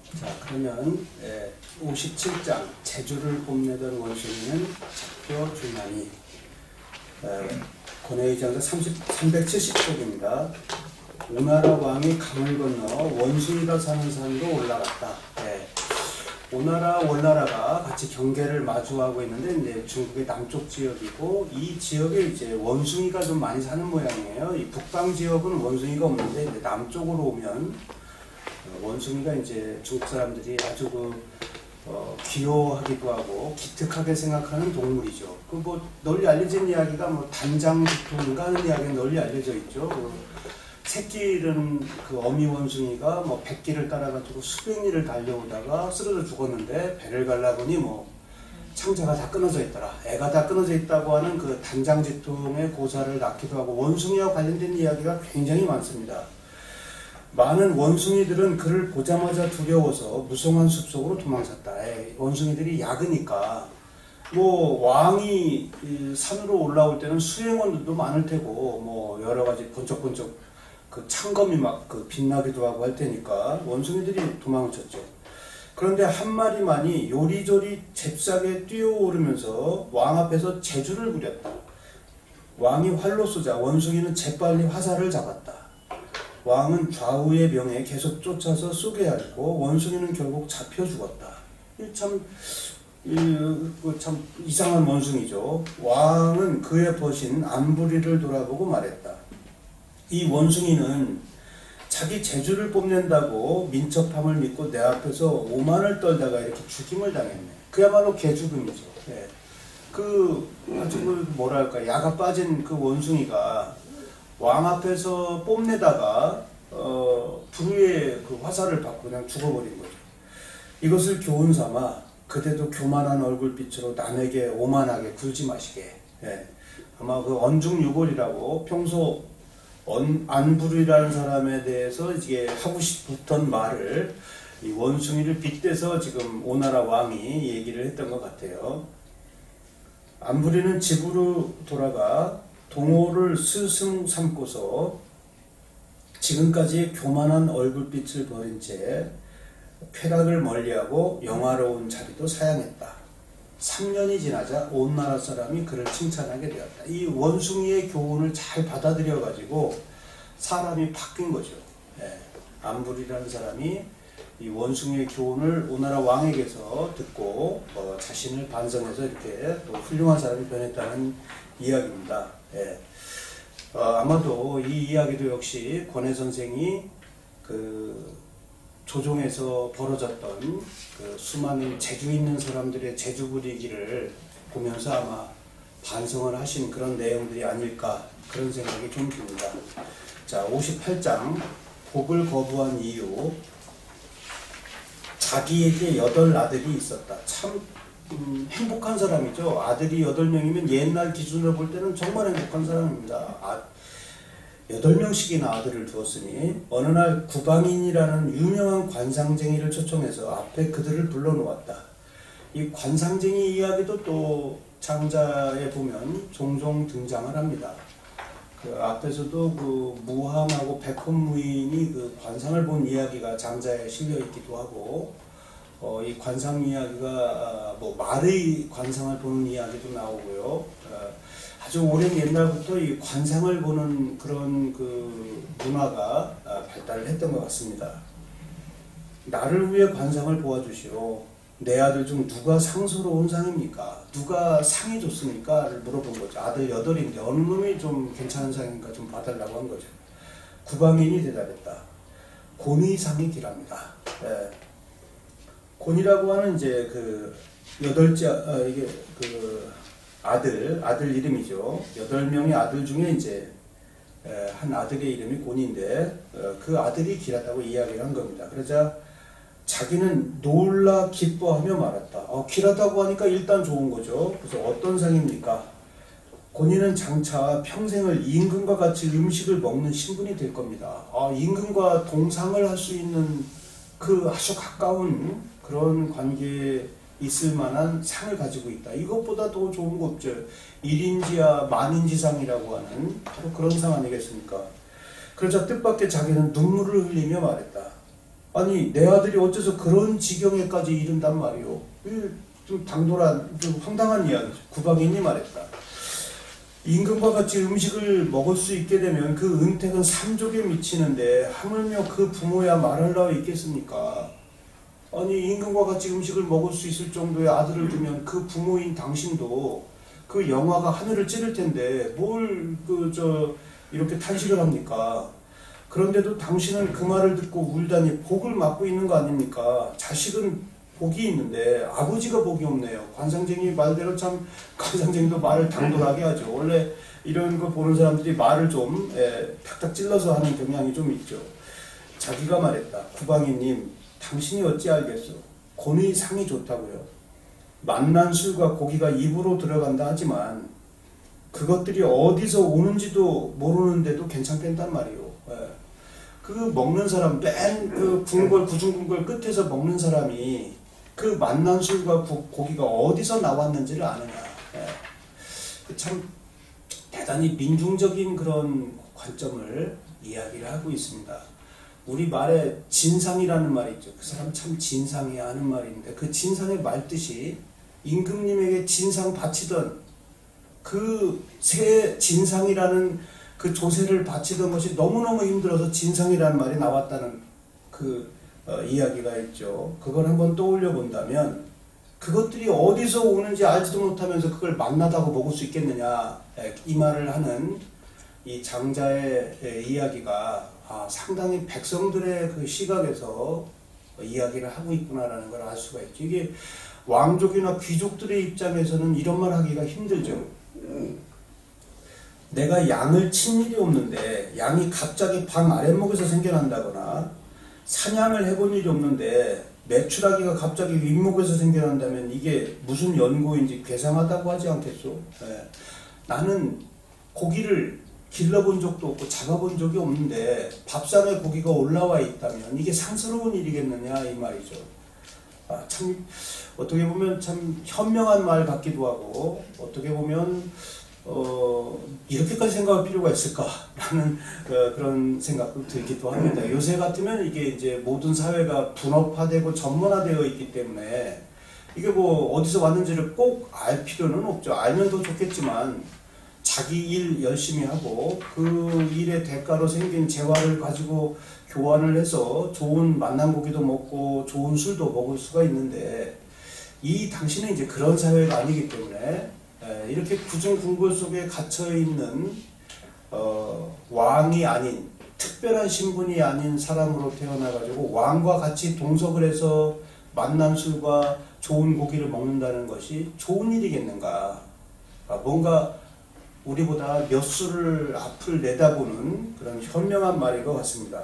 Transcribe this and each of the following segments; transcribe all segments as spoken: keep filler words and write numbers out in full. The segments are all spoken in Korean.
자, 그러면 예, 오십칠 장 제주를 뽐내던 원숭이는 작교 중하니 권해의장서 삼백칠십 쪽입니다. 오나라 왕이 강을 건너 원숭이가 사는 산으로 올라갔다. 예. 오나라 원나라가 같이 경계를 마주하고 있는데 이제 중국의 남쪽 지역이고 이 지역에 이제 원숭이가 좀 많이 사는 모양이에요. 이 북방 지역은 원숭이가 없는데 이제 남쪽으로 오면 원숭이가 이제 중국 사람들이 아주 그 어, 귀여워하기도 하고 기특하게 생각하는 동물이죠. 그 뭐 널리 알려진 이야기가 뭐 단장지통인가 하는 이야기가 널리 알려져 있죠. 그 새끼는 그 어미 원숭이가 뭐 백기를 따라가지고 수백 리를 달려오다가 쓰러져 죽었는데 배를 갈라보니 뭐 창자가 다 끊어져 있더라. 애가 다 끊어져 있다고 하는 그 단장지통의 고사를 낳기도 하고 원숭이와 관련된 이야기가 굉장히 많습니다. 많은 원숭이들은 그를 보자마자 두려워서 무성한 숲속으로 도망쳤다. 에이, 원숭이들이 약으니까 뭐 왕이 산으로 올라올 때는 수행원들도 많을 테고 뭐 여러 가지 번쩍번쩍 그 창검이 막 그 빛나기도 하고 할 테니까 원숭이들이 도망쳤죠. 그런데 한 마리만이 요리조리 잽싸게 뛰어오르면서 왕 앞에서 제주를 부렸다. 왕이 활로 쏘자 원숭이는 재빨리 화살을 잡았다. 왕은 좌우의 명에 계속 쫓아서 쏘게 하고 원숭이는 결국 잡혀 죽었다. 참, 참 이상한 원숭이죠. 왕은 그의 벗인 안부리를 돌아보고 말했다. 이 원숭이는 자기 재주를 뽐낸다고 민첩함을 믿고 내 앞에서 오만을 떨다가 이렇게 죽임을 당했네. 그야말로 개죽음이죠. 네. 그 아주 그 뭐랄까 야가 빠진 그 원숭이가 왕 앞에서 뽐내다가 어, 불의의 그 화살을 받고 그냥 죽어버린 거죠. 이것을 교훈 삼아 그대도 교만한 얼굴빛으로 남에게 오만하게 굴지 마시게. 예. 아마 그 언중유골이라고 평소 언, 안부르라는 사람에 대해서 이게 하고 싶었던 말을 이 원숭이를 빗대서 지금 오나라 왕이 얘기를 했던 것 같아요. 안부리는 집으로 돌아가 동호를 스승 삼고서 지금까지 교만한 얼굴빛을 버린 채 쾌락을 멀리하고 영화로운 자리도 사양했다. 삼 년이 지나자 온 나라 사람이 그를 칭찬하게 되었다. 이 원숭이의 교훈을 잘 받아들여 가지고 사람이 바뀐 거죠. 예. 안부리라는 사람이 이 원숭이의 교훈을 오나라 왕에게서 듣고 어, 자신을 반성해서 이렇게 또 훌륭한 사람이 변했다는 이야기입니다. 예. 어, 아마도 이 이야기도 역시 권해 선생이 그 조종에서 벌어졌던 그 수많은 재주 있는 사람들의 재주 부리기를 보면서 아마 반성을 하신 그런 내용들이 아닐까 그런 생각이 좀 듭니다. 자, 오십팔 장 복을 거부한 이유. 자기에게 여덟 아들이 있었다. 참 음, 행복한 사람이죠. 아들이 여덟 명이면 옛날 기준으로 볼 때는 정말 행복한 사람입니다. 아, 여덟 명씩이나 아들을 두었으니 어느 날 구방인이라는 유명한 관상쟁이를 초청해서 앞에 그들을 불러놓았다. 이 관상쟁이 이야기도 또 장자에 보면 종종 등장을 합니다. 그 앞에서도 그 무함하고 백혼무인이 그 관상을 본 이야기가 장자에 실려 있기도 하고, 어, 이 관상 이야기가 뭐 말의 관상을 보는 이야기도 나오고요. 어, 아주 오랜 옛날부터 이 관상을 보는 그런 그 문화가 발달을 했던 것 같습니다. 나를 위해 관상을 보아주시오. 내 아들 중 누가 상스러운 상입니까? 누가 상이 좋습니까? 를 물어본 거죠. 아들 여덟인데 어느 놈이 좀 괜찮은 상인가 좀 봐달라고 한 거죠. 구방인이 대답했다. 곤의상이 기랍니다. 예. 곤이라고 하는 이제 그 여덟째 아, 이게 그 아들 아들 이름이죠. 여덟 명의 아들 중에 이제 에, 한 아들의 이름이 곤인데 어, 그 아들이 길었다고 이야기를 한 겁니다. 그러자 자기는 놀라 기뻐하며 말했다. 어, 길하다고 하니까 일단 좋은 거죠. 그래서 어떤 상입니까? 곤이는 장차 평생을 임금과 같이 음식을 먹는 신분이 될 겁니다. 아, 임금과 동상을 할 수 있는 그 아주 가까운 그런 관계에 있을 만한 상을 가지고 있다. 이것보다 더 좋은 거 없죠. 일인지야 만인지상이라고 하는 바로 그런 상 아니겠습니까? 그러자 뜻밖의 자기는 눈물을 흘리며 말했다. 아니 내 아들이 어째서 그런 지경에까지 이른단 말이오. 좀 당돌한, 좀 황당한 이야기죠. 구방인이 말했다. 임금과 같이 음식을 먹을 수 있게 되면 그 은택은 삼족에 미치는데 하물며 그 부모야 말할 나와 있겠습니까? 아니 임금과 같이 음식을 먹을 수 있을 정도의 아들을 두면 그 부모인 당신도 그 영화가 하늘을 찌를 텐데 뭘 그 저 이렇게 탄식을 합니까? 그런데도 당신은 그 말을 듣고 울다니 복을 맞고 있는 거 아닙니까? 자식은 복이 있는데 아버지가 복이 없네요. 관상쟁이 말대로 참 관상쟁이도 말을 당돌하게 하죠. 원래 이런 거 보는 사람들이 말을 좀 에, 탁탁 찔러서 하는 경향이 좀 있죠. 자기가 말했다. 구방이님 당신이 어찌 알겠소? 곤의 상이 좋다고요. 맛난 술과 고기가 입으로 들어간다 하지만 그것들이 어디서 오는지도 모르는데도 괜찮겠단 말이오. 예. 그 먹는 사람 맨 그 궁궐 구중궁궐 끝에서 먹는 사람이 그 맛난 술과 구, 고기가 어디서 나왔는지를 아느냐. 예. 참 대단히 민중적인 그런 관점을 이야기를 하고 있습니다. 우리 말에 진상이라는 말이 있죠. 그 사람 참 진상이야 하는 말인데 그 진상의 말뜻이 임금님에게 진상 바치던 그 새 진상이라는 그 조세를 바치던 것이 너무너무 힘들어서 진상이라는 말이 나왔다는 그 어, 이야기가 있죠. 그걸 한번 떠올려 본다면 그것들이 어디서 오는지 알지도 못하면서 그걸 맛나다고 먹을 수 있겠느냐. 이 말을 하는 이 장자의 이야기가 아, 상당히 백성들의 그 시각에서 이야기를 하고 있구나라는 걸 알 수가 있죠. 이게 왕족이나 귀족들의 입장에서는 이런 말 하기가 힘들죠. 내가 양을 친 일이 없는데 양이 갑자기 방 아랫목에서 생겨난다거나 사냥을 해본 일이 없는데 메추라기가 갑자기 윗목에서 생겨난다면 이게 무슨 연고인지 괴상하다고 하지 않겠소? 네. 나는 고기를 길러본 적도 없고 잡아본 적이 없는데 밥상에 고기가 올라와 있다면 이게 상스러운 일이겠느냐 이 말이죠. 아, 참 어떻게 보면 참 현명한 말 같기도 하고 어떻게 보면 어, 이렇게까지 생각할 필요가 있을까라는 어, 그런 생각도 들기도 합니다. 요새 같으면 이게 이제 모든 사회가 분업화되고 전문화되어 있기 때문에 이게 뭐 어디서 왔는지를 꼭 알 필요는 없죠. 알면 더 좋겠지만 자기 일 열심히 하고 그 일의 대가로 생긴 재화를 가지고 교환을 해서 좋은 맛난 고기도 먹고 좋은 술도 먹을 수가 있는데 이 당신은 이제 그런 사회가 아니기 때문에 이렇게 구중궁궐 속에 갇혀있는 어, 왕이 아닌 특별한 신분이 아닌 사람으로 태어나가지고 왕과 같이 동석을 해서 맛난 술과 좋은 고기를 먹는다는 것이 좋은 일이겠는가. 뭔가 우리보다 몇 수를 앞을 내다보는 그런 현명한 말인 것 같습니다.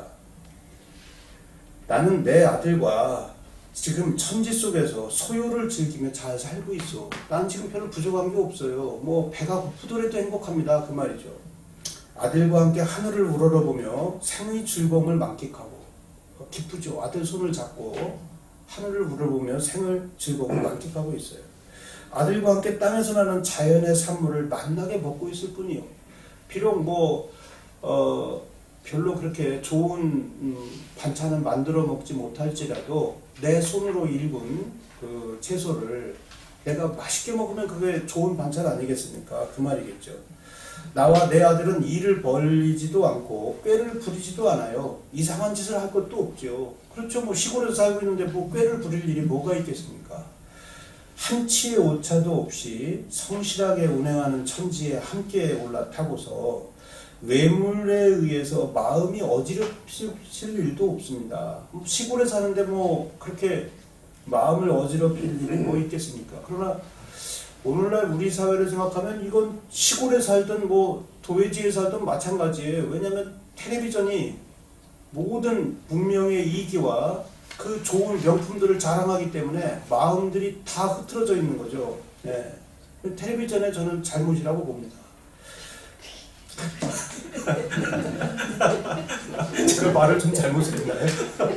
나는 내 아들과 지금 천지 속에서 소요를 즐기며 잘 살고 있어. 난 지금 별로 부족한 게 없어요. 뭐 배가 고프더라도 행복합니다. 그 말이죠. 아들과 함께 하늘을 우러러보며 생의 즐거움을 만끽하고 기쁘죠. 아들 손을 잡고 하늘을 우러러보며 생을 즐거움을 만끽하고 있어요. 아들과 함께 땅에서 나는 자연의 산물을 맛나게 먹고 있을 뿐이요. 비록 뭐 어, 별로 그렇게 좋은 음, 반찬을 만들어 먹지 못할지라도 내 손으로 일군 그 채소를 내가 맛있게 먹으면 그게 좋은 반찬 아니겠습니까? 그 말이겠죠. 나와 내 아들은 일을 벌리지도 않고 꾀를 부리지도 않아요. 이상한 짓을 할 것도 없죠. 그렇죠. 뭐 시골에서 살고 있는데 뭐 꾀를 부릴 일이 뭐가 있겠습니까? 한치의 오차도 없이 성실하게 운행하는 천지에 함께 올라타고서 외물에 의해서 마음이 어지럽힐 일도 없습니다. 시골에 사는데 뭐 그렇게 마음을 어지럽힐 일이 뭐 있겠습니까? 그러나 오늘날 우리 사회를 생각하면 이건 시골에 살든 뭐 도회지에 살든 마찬가지예요. 왜냐하면 텔레비전이 모든 문명의 이기와 그 좋은 명품들을 자랑하기 때문에 마음들이 다 흐트러져 있는 거죠. 네. 텔레비전에 저는 잘못이라고 봅니다. 제가 말을 좀 잘못했나요?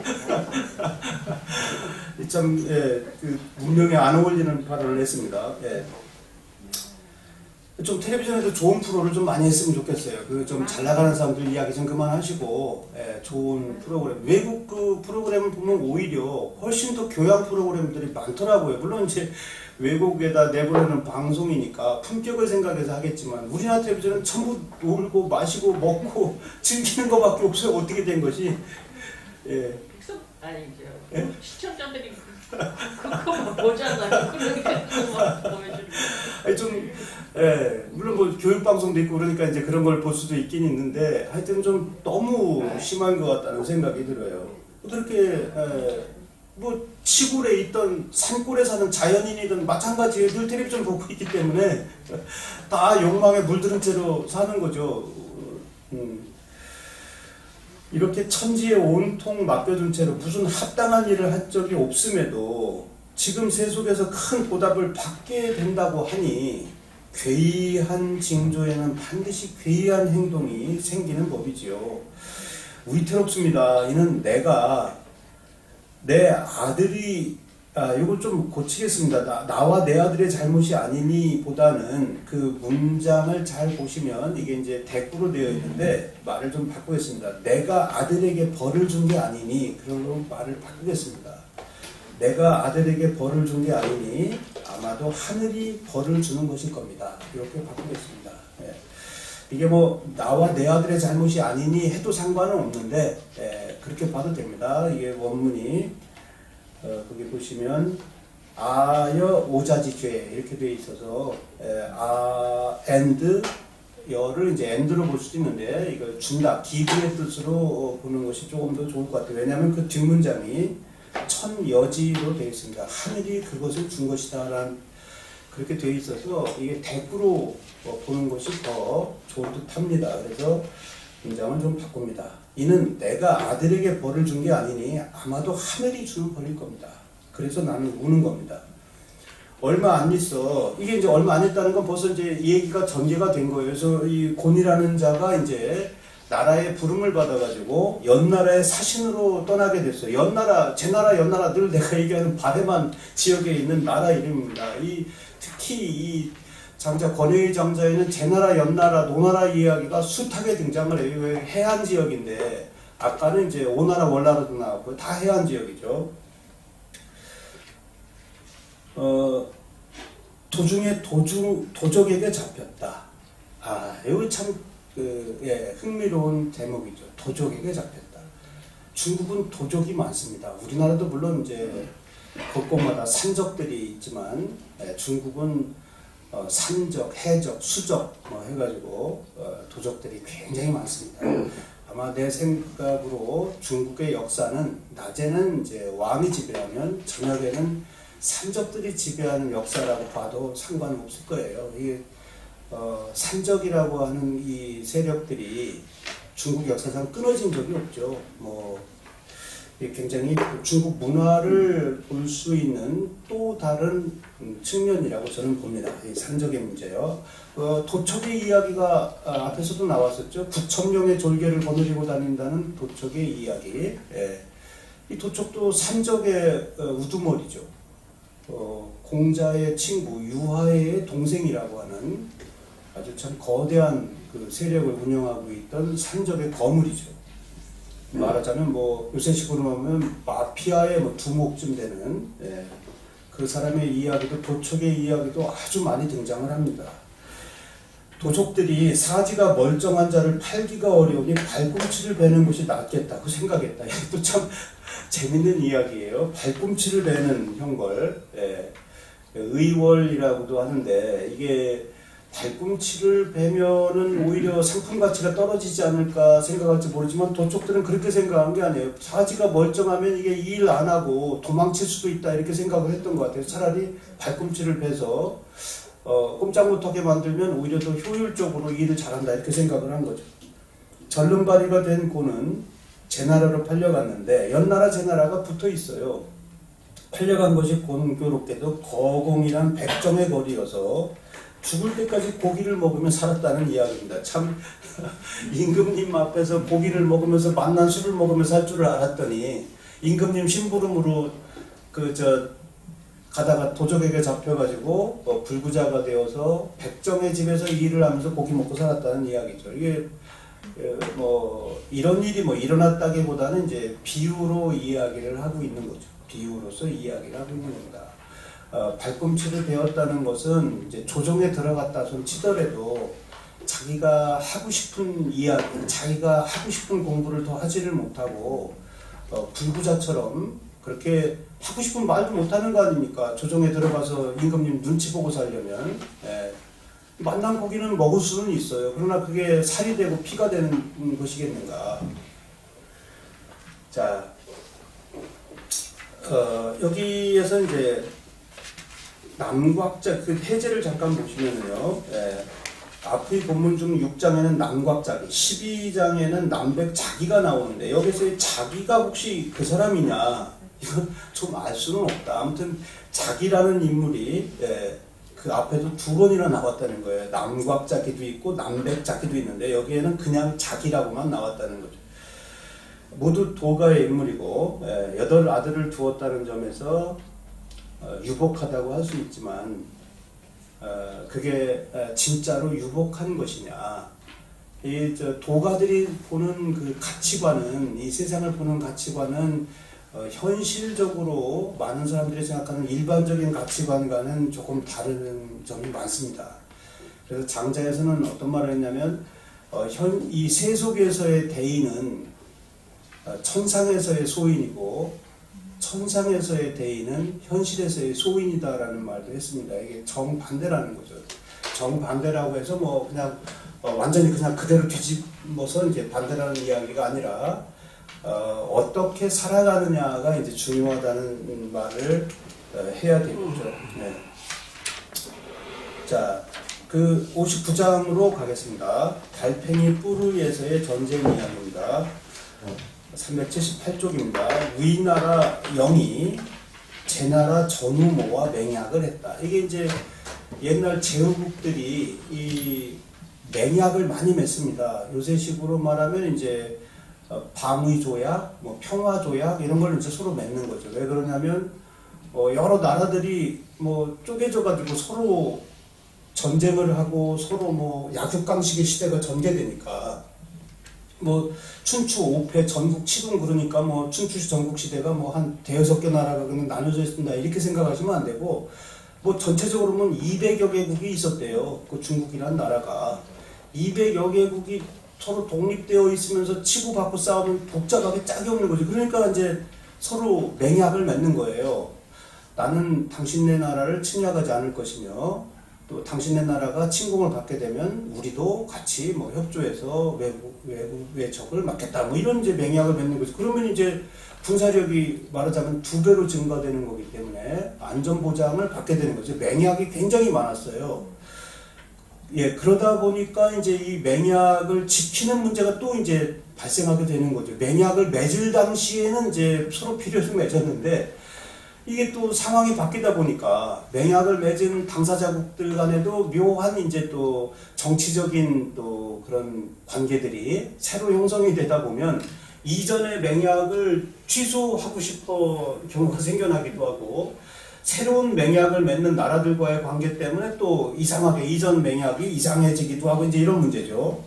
참, 예, 그 문명에 안 어울리는 발언을 했습니다. 예. 좀 텔레비전에도 좋은 프로를 좀 많이 했으면 좋겠어요. 그 좀 잘 나가는 사람들 이야기 좀 그만하시고, 예, 좋은 프로그램. 외국 그 프로그램을 보면 오히려 훨씬 더 교양 프로그램들이 많더라고요. 물론 이제 외국에다 내보내는 방송이니까 품격을 생각해서 하겠지만, 우리나라 텔레비전은 전부 놀고 마시고 먹고 즐기는 것밖에 없어요. 어떻게 된 것이. 예. 아니죠. 예? 시청자들이 그거만 보잖아요. 그러니까 그거만 보여주는 아니 좀, 예, 물론 뭐 교육방송도 있고 그러니까 이제 그런 걸 볼 수도 있긴 있는데, 하여튼 좀 너무 심한 것 같다는 생각이 들어요. 그렇게, 예, 뭐, 시골에 있던 산골에 사는 자연인이든 마찬가지예요. 늘 텔레비전 보고 있기 때문에 다 욕망에 물들은 채로 사는 거죠. 음. 이렇게 천지에 온통 맡겨둔 채로 무슨 합당한 일을 한 적이 없음에도 지금 세속에서 큰 보답을 받게 된다고 하니 괴이한 징조에는 반드시 괴이한 행동이 생기는 법이지요. 위태롭습니다. 이는 내가 내 아들이 아, 이거 좀 고치겠습니다. 나, 나와 내 아들의 잘못이 아니니 보다는 그 문장을 잘 보시면 이게 이제 대꾸로 되어 있는데 말을 좀 바꾸겠습니다. 내가 아들에게 벌을 준 게 아니니 그걸로 말을 바꾸겠습니다. 내가 아들에게 벌을 준 게 아니니 아마도 하늘이 벌을 주는 것일 겁니다. 이렇게 바꾸겠습니다. 예. 이게 뭐 나와 내 아들의 잘못이 아니니 해도 상관은 없는데 예, 그렇게 봐도 됩니다. 이게 원문이 어, 거기 보시면 아여 오자지죄 이렇게 되어 있어서 에, 아 and 여를 이제 and로 볼 수도 있는데 이걸 준다 기부의 뜻으로 어, 보는 것이 조금 더 좋을 것 같아요. 왜냐하면 그 뒷문장이 천여지로 되어 있습니다. 하늘이 그것을 준 것이다 라는 그렇게 되어 있어서 이게 대꾸로 어, 보는 것이 더 좋을 듯 합니다. 그래서 문장을 좀 바꿉니다. 이는 내가 아들에게 벌을 준 게 아니니 아마도 하늘이 주는 벌일 겁니다. 그래서 나는 우는 겁니다. 얼마 안 있어. 이게 이제 얼마 안 했다는 건 벌써 이제 이 얘기가 전개가 된 거예요. 그래서 이 곤이라는 자가 이제 나라의 부름을 받아가지고 연나라의 사신으로 떠나게 됐어요. 연나라, 제 나라, 연나라 늘 내가 얘기하는 바레만 지역에 있는 나라 이름입니다. 이 특히 이 장자 권위의 장자에는 제나라, 연나라, 노나라 이야기가 숱하게 등장을 해요. 해안 지역인데 아까는 이제 오나라, 월나라도 나왔고 다 해안 지역이죠. 어, 도중에 도중 도적에게 잡혔다. 아, 이거 참 그, 예, 흥미로운 대목이죠. 도적에게 잡혔다. 중국은 도적이 많습니다. 우리나라도 물론 이제 곳곳마다 산적들이 있지만 예, 중국은 어, 산적, 해적, 수적 뭐 해가지고 어, 도적들이 굉장히 많습니다. 아마 내 생각으로 중국의 역사는 낮에는 이제 왕이 지배하면 저녁에는 산적들이 지배하는 역사라고 봐도 상관없을 거예요. 이게 어, 산적이라고 하는 이 세력들이 중국 역사상 끊어진 적이 없죠. 뭐 굉장히 중국 문화를 볼 수 있는 또 다른 측면이라고 저는 봅니다. 이 산적의 문제요. 어, 도척의 이야기가 아, 앞에서도 나왔었죠. 구천 명의 졸개를 거느리고 다닌다는 도척의 이야기. 예. 이 도척도 산적의 어, 우두머리죠. 어, 공자의 친구 유하의 동생이라고 하는 아주 참 거대한 그 세력을 운영하고 있던 산적의 거물이죠. 말하자면 뭐 요새식으로 하면 마피아의 뭐 두목쯤 되는 예, 그 사람의 이야기도 도척의 이야기도 아주 많이 등장을 합니다. 도적들이 사지가 멀쩡한 자를 팔기가 어려우니 발꿈치를 베는 것이 낫겠다고 생각했다. 이것도 참 재밌는 이야기예요. 발꿈치를 베는 형벌, 예, 의월이라고도 하는데 이게 발꿈치를 베면은 오히려 상품 가치가 떨어지지 않을까 생각할지 모르지만 도적들은 그렇게 생각한 게 아니에요. 사지가 멀쩡하면 이게 일 안 하고 도망칠 수도 있다 이렇게 생각을 했던 것 같아요. 차라리 발꿈치를 베서 어, 꼼짝 못하게 만들면 오히려 더 효율적으로 일을 잘한다 이렇게 생각을 한 거죠. 절름발이가 된 고는 제나라로 팔려갔는데 연나라 제나라가 붙어 있어요. 팔려간 것이 공교롭게도 거공이란 백정의 거리여서 죽을 때까지 고기를 먹으며 살았다는 이야기입니다. 참 임금님 앞에서 고기를 먹으면서 맛난 술을 먹으면서 살 줄을 알았더니 임금님 심부름으로 그 저 가다가 도적에게 잡혀가지고 어, 불구자가 되어서 백정의 집에서 일을 하면서 고기 먹고 살았다는 이야기죠. 이게 어, 뭐 이런 일이 뭐 일어났다기보다는 이제 비유로 이야기를 하고 있는 거죠. 비유로서 이야기를 하고 있는 겁니다. 어, 발꿈치를 베었다는 것은 이제 조정에 들어갔다 손 치더라도 자기가 하고 싶은 이야기, 자기가 하고 싶은 공부를 더 하지를 못하고 어, 불구자처럼 그렇게 하고 싶은 말도 못하는 거 아닙니까? 조정에 들어가서 임금님 눈치 보고 살려면 예. 만난 고기는 먹을 수는 있어요. 그러나 그게 살이 되고 피가 되는 것이겠는가? 자, 어, 여기에서 이제 남곽자 그 해제를 잠깐 보시면은요. 예. 앞의 본문 중 육 장에는 남곽자기, 십이 장에는 남백자기가 나오는데 여기서 자기가 혹시 그 사람이냐? 이건 좀 알 수는 없다. 아무튼 자기라는 인물이 예, 그 앞에도 두 번이나 나왔다는 거예요. 남곽자기도 있고 남백자기도 있는데 여기에는 그냥 자기라고만 나왔다는 거죠. 모두 도가의 인물이고 예, 여덟 아들을 두었다는 점에서 어, 유복하다고 할 수 있지만 어, 그게 어, 진짜로 유복한 것이냐. 이 저 도가들이 보는 그 가치관은 이 세상을 보는 가치관은 어, 현실적으로 많은 사람들이 생각하는 일반적인 가치관과는 조금 다른 점이 많습니다. 그래서 장자에서는 어떤 말을 했냐면 어, 현, 이 세속에서의 대인은 어, 천상에서의 소인이고 천상에서의 대인은 현실에서의 소인이다라는 말도 했습니다. 이게 정반대라는 거죠. 정반대라고 해서 뭐 그냥 어, 완전히 그냥 그대로 뒤집어서 이제 반대라는 이야기가 아니라 어, 어떻게 살아가느냐가 이제 중요하다는 말을 어, 해야 되겠죠. 네. 자, 그 오십구 장으로 가겠습니다. 달팽이 뿌르에서의 전쟁 이야기입니다. 삼백칠십팔 쪽입니다. 위나라 영이 제나라 전우모와 맹약을 했다. 이게 이제 옛날 제후국들이 이 맹약을 많이 맺습니다. 요새식으로 말하면 이제 방위 조약, 뭐 평화 조약 이런 걸 이제 서로 맺는 거죠. 왜 그러냐면 어 여러 나라들이 뭐 쪼개져 가지고 서로 전쟁을 하고 서로 뭐 약육강식의 시대가 전개되니까 뭐 춘추 오 패 전국 치동 그러니까 뭐 춘추 전국 시대가 뭐 한 대여섯 개 나라가 그냥 나눠져 있습니다. 이렇게 생각하시면 안 되고 뭐 전체적으로 보면 이백여 개국이 있었대요. 그 중국이라는 나라가 이백여 개국이 서로 독립되어 있으면서 치고받고 싸우면 복잡하게 짝이 없는 거죠. 그러니까 이제 서로 맹약을 맺는 거예요. 나는 당신네 나라를 침략하지 않을 것이며 또 당신네 나라가 침공을 받게 되면 우리도 같이 뭐 협조해서 외국 외국의 적을 막겠다. 뭐 이런 이제 맹약을 맺는 거죠. 그러면 이제 군사력이 말하자면 두 배로 증가되는 거기 때문에 안전 보장을 받게 되는 거죠. 맹약이 굉장히 많았어요. 예, 그러다 보니까 이제 이 맹약을 지키는 문제가 또 이제 발생하게 되는 거죠. 맹약을 맺을 당시에는 이제 서로 필요해서 맺었는데 이게 또 상황이 바뀌다 보니까 맹약을 맺은 당사자국들 간에도 묘한 이제 또 정치적인 또 그런 관계들이 새로 형성이 되다 보면 이전의 맹약을 취소하고 싶어 경우가 생겨나기도 하고 새로운 맹약을 맺는 나라들과의 관계 때문에 또 이상하게 이전 맹약이 이상해지기도 하고 이제 이런 문제죠.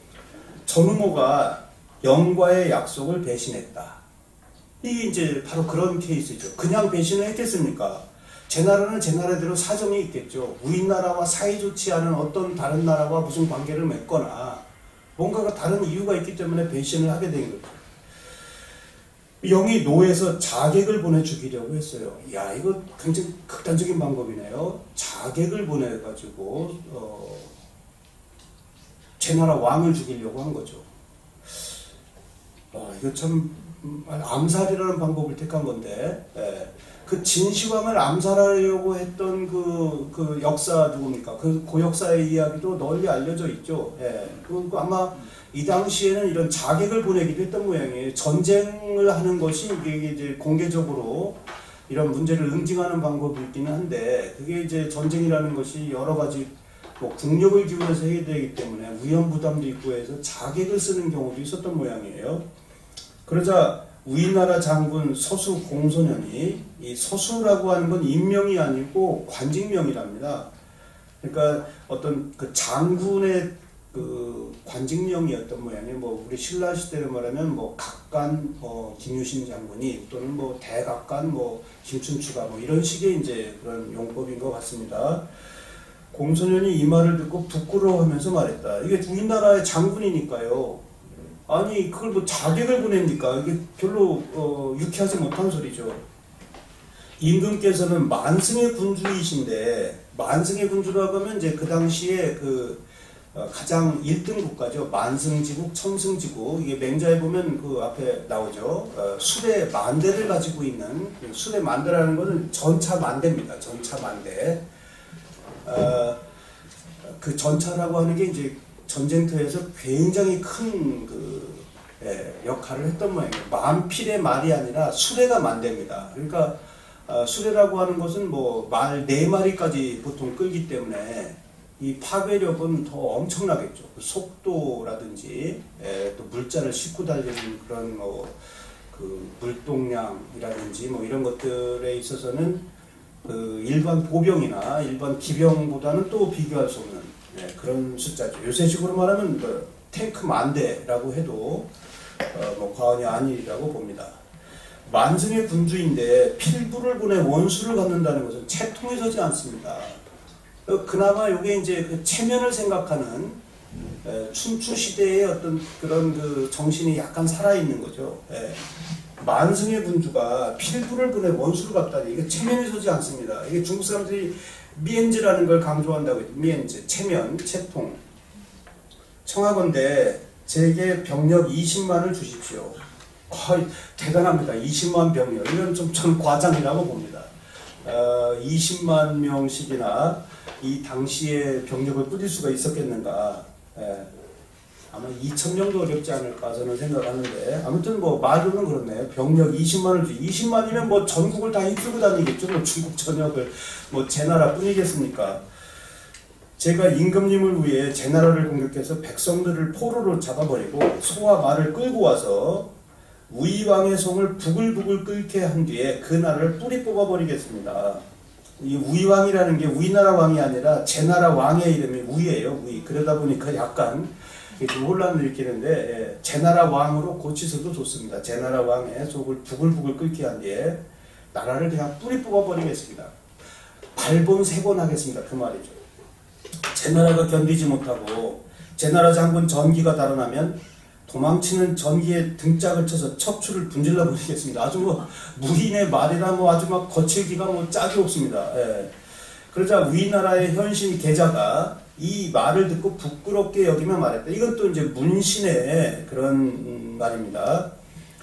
전우모가 영과의 약속을 배신했다. 이게 이제 바로 그런 케이스죠. 그냥 배신을 했겠습니까? 제 나라는 제 나라대로 사정이 있겠죠. 우리나라와 사이좋지 않은 어떤 다른 나라와 무슨 관계를 맺거나 뭔가가 다른 이유가 있기 때문에 배신을 하게 된 거죠. 영이 노에서 자객을 보내 죽이려고 했어요. 야, 이거 굉장히 극단적인 방법이네요. 자객을 보내가지고 어, 제 나라 왕을 죽이려고 한 거죠. 어, 이거 참 암살이라는 방법을 택한 건데, 예. 그 진시황을 암살하려고 했던 그, 그 역사 누굽니까? 그, 그 역사의 이야기도 널리 알려져 있죠. 예. 그, 그 아마 이 당시에는 이런 자객을 보내기도 했던 모양이에요. 전쟁을 하는 것이 이게 이제 공개적으로 이런 문제를 응징하는 방법이 있기는 한데, 그게 이제 전쟁이라는 것이 여러 가지 뭐 국력을 기울여서 해야 되기 때문에 위험 부담도 있고 해서 자객을 쓰는 경우도 있었던 모양이에요. 그러자 우리나라 장군 서수 공소년이, 이 서수라고 하는 건 인명이 아니고 관직명이랍니다. 그러니까 어떤 그 장군의 그 관직명이었던 모양이에요. 뭐 우리 신라 시대로 말하면 뭐 각관 뭐 김유신 장군이, 또는 뭐 대각관 뭐 김춘추가 뭐 이런 식의 이제 그런 용법인 것 같습니다. 공소년이 이 말을 듣고 부끄러워하면서 말했다. 이게 우리나라의 장군이니까요. 아니 그걸 뭐 자객을 보냅니까? 이게 별로 어, 유쾌하지 못한 소리죠. 임금께서는 만승의 군주이신데, 만승의 군주라고 하면 이제 그 당시에 그 어, 가장 일 등 국가죠. 만승지국, 천승지국. 이게 맹자에 보면 그 앞에 나오죠. 어, 수레 만대를 가지고 있는, 수레 만대라는 것은 전차 만대입니다. 전차 만대. 어, 그 전차라고 하는 게 이제 전쟁터에서 굉장히 큰 그, 예, 역할을 했던 모양이에요. 만필의 말이 아니라 수레가 만대입니다. 그러니까 어, 수레라고 하는 것은 뭐 말 네 마리까지 보통 끌기 때문에 이 파괴력은 더 엄청나겠죠. 그 속도라든지, 예, 또 물자를 싣고 달리는 그런 뭐 그 물동량이라든지 뭐 이런 것들에 있어서는 그 일반 보병이나 일반 기병보다는 또 비교할 수 없는, 예, 그런 숫자죠. 요새식으로 말하면 뭐 탱크 만대라고 해도 어, 뭐 과언이 아니라고 봅니다. 만승의 군주인데 필부를 보내 원수를 갖는다는 것은 채통에 서지 않습니다. 어, 그나마 이게 이제 그 체면을 생각하는, 에, 춘추 시대의 어떤 그런 그 정신이 약간 살아있는 거죠. 에. 만승의 군주가 필부를 보내 원수를 갖다니, 이게 체면에 서지 않습니다. 이게 중국 사람들이 미엔즈라는 걸 강조한다고 했죠. 미엔즈, 체면, 채통. 청하건대 제게 병력 이십만을 주십시오. 아, 대단합니다. 이십만 병력. 이건 좀 전 과장이라고 봅니다. 어, 이십만 명씩이나 이 당시에 병력을 뿌릴 수가 있었겠는가. 예. 아마 이천 명도 어렵지 않을까 저는 생각하는데, 아무튼 뭐 말로는 그렇네요. 병력 이십만을 주, 이십만이면 뭐 전국을 다 휩쓸고 다니겠죠. 뭐 중국 전역을, 뭐 제 나라뿐이겠습니까? 제가 임금님을 위해 제 나라를 공격해서 백성들을 포로로 잡아버리고 소와 말을 끌고 와서 우이왕의 송을 부글부글 끓게 한 뒤에 그 나라를 뿌리 뽑아버리겠습니다. 이 우이왕이라는 게 우리나라 왕이 아니라 제 나라 왕의 이름이 우이예요. 우이. 그러다 보니까 약간 좀 혼란을 일으키는데, 예, 제 나라 왕으로 고치셔도 좋습니다. 제 나라 왕의 속을 부글부글 끓게 한 뒤에 나라를 그냥 뿌리 뽑아버리겠습니다. 발본 세곤하겠습니다. 그 말이죠. 제 나라가 견디지 못하고 제 나라 장군 전기가 달아나면 도망치는 전기에 등짝을 쳐서 척추를 분질러 버리겠습니다. 아주 뭐 무인의 말이라 뭐 아주 막 거칠기가 뭐 짝이 없습니다. 예. 그러자 우리나라의 현신 계자가 이 말을 듣고 부끄럽게 여기며 말했다. 이건 또 이제 문신의 그런 말입니다.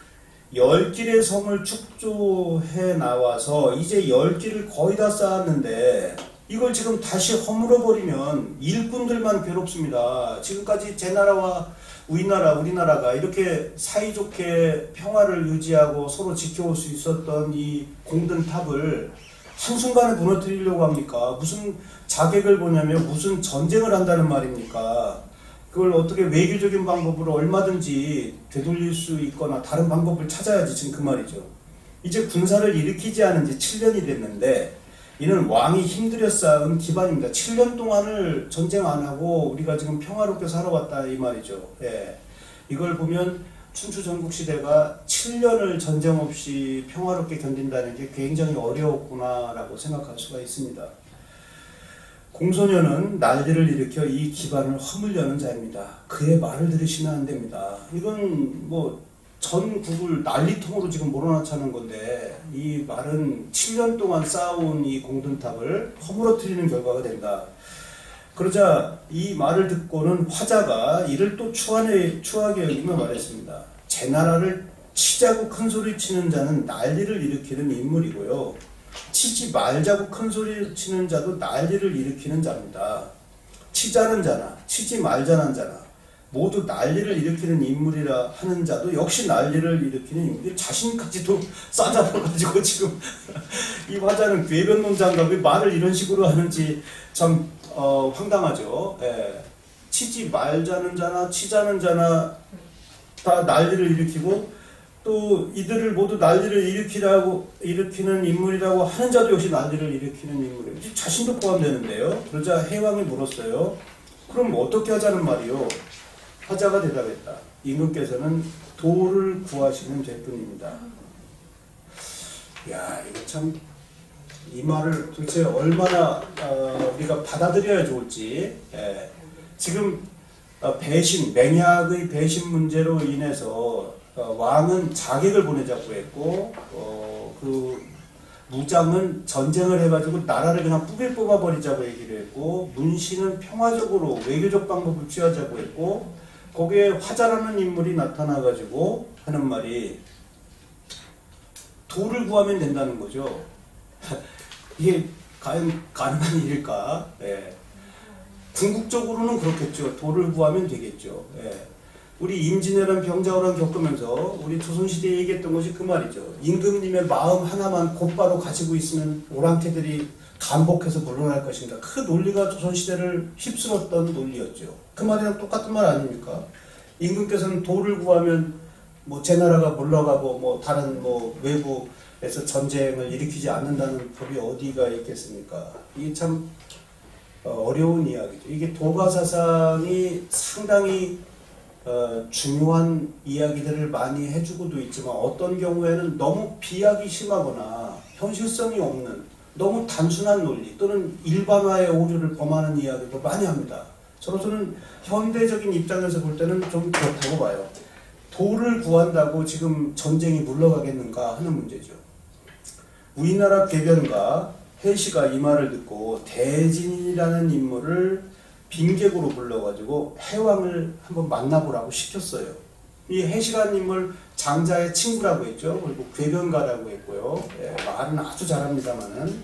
열 길의 성을 축조해 나와서 이제 열 길을 거의 다 쌓았는데 이걸 지금 다시 허물어 버리면 일꾼들만 괴롭습니다. 지금까지 제 나라와 우리나라, 우리나라가 이렇게 사이좋게 평화를 유지하고 서로 지켜올 수 있었던 이 공든탑을 한순간에 무너뜨리려고 합니까? 무슨 자객을 보냐면 무슨 전쟁을 한다는 말입니까? 그걸 어떻게 외교적인 방법으로 얼마든지 되돌릴 수 있거나 다른 방법을 찾아야지 지금 그 말이죠. 이제 군사를 일으키지 않은 지 칠 년이 됐는데 이는 왕이 힘들여 쌓은 기반입니다. 칠 년 동안을 전쟁 안 하고 우리가 지금 평화롭게 살아왔다 이 말이죠. 예. 이걸 보면 춘추 전국시대가 칠 년을 전쟁 없이 평화롭게 견딘다는 게 굉장히 어려웠구나라고 생각할 수가 있습니다. 공소년은 난리를 일으켜 이 기반을 허물려는 자입니다. 그의 말을 들으시면 안 됩니다. 이건 뭐 전국을 난리통으로 지금 몰아넣자는 건데 이 말은 칠 년 동안 쌓아온 이 공든탑을 허물어뜨리는 결과가 된다. 그러자 이 말을 듣고는 화자가 이를 또 추하게, 추하게 여기며 말했습니다. 제 나라를 치자고 큰소리 치는 자는 난리를 일으키는 인물이고요. 치지 말자고 큰소리 치는 자도 난리를 일으키는 자입니다. 치자는 자나 치지 말자는 자나 모두 난리를 일으키는 인물이라 하는 자도 역시 난리를 일으키는 인물. 자신까지도 싸잡아가지고 지금 이 화자는 궤변론자인가 왜 말을 이런 식으로 하는지 참 어, 황당하죠. 예. 치지 말자는 자나 치자는 자나 다 난리를 일으키고 또 이들을 모두 난리를 일으키라고 일으키는 인물이라고 하는 자도 역시 난리를 일으키는 인물이에요. 자신도 포함되는데요. 그러자 해왕이 물었어요. 그럼 어떻게 하자는 말이요? 화자가 대답했다. 임금께서는 도를 구하시면 될 뿐입니다. 야, 이거 참 이 말을 도대체 얼마나 어, 우리가 받아들여야 좋을지. 예. 지금 어, 배신, 맹약의 배신 문제로 인해서 어, 왕은 자객을 보내자고 했고 어, 그 무장은 전쟁을 해가지고 나라를 그냥 뿌개 뽑아버리자고 얘기를 했고 문신은 평화적으로 외교적 방법을 취하자고 했고 거기에 화자라는 인물이 나타나가지고 하는 말이 도를 구하면 된다는 거죠. 이게 과연 가능한 일일까? 예. 궁극적으로는 그렇겠죠. 도를 구하면 되겠죠. 예. 우리 임진왜란 병자호란 겪으면서 우리 조선시대에 얘기했던 것이 그 말이죠. 임금님의 마음 하나만 곧바로 가지고 있으면 오랑캐들이 감복해서 물러날 것인가. 그 논리가 조선시대를 휩쓸었던 논리였죠. 그 말이랑 똑같은 말 아닙니까? 임금께서는 도를 구하면 뭐 제 나라가 물러가고 뭐 다른 뭐 외부에서 전쟁을 일으키지 않는다는 법이 어디가 있겠습니까? 이게 참 어려운 이야기죠. 이게 도가사상이 상당히 어, 중요한 이야기들을 많이 해주고도 있지만 어떤 경우에는 너무 비약이 심하거나 현실성이 없는 너무 단순한 논리 또는 일반화의 오류를 범하는 이야기도 많이 합니다. 저로서는 현대적인 입장에서 볼 때는 좀 그렇다고 봐요. 도를 구한다고 지금 전쟁이 물러가겠는가 하는 문제죠. 우리나라 궤변가 해시가 이 말을 듣고 대진이라는 인물을 빈객으로 불러가지고 해왕을 한번 만나보라고 시켰어요. 이 해시라는 인물 장자의 친구라고 했죠. 그리고 궤변가라고 했고요. 예, 말은 아주 잘합니다만은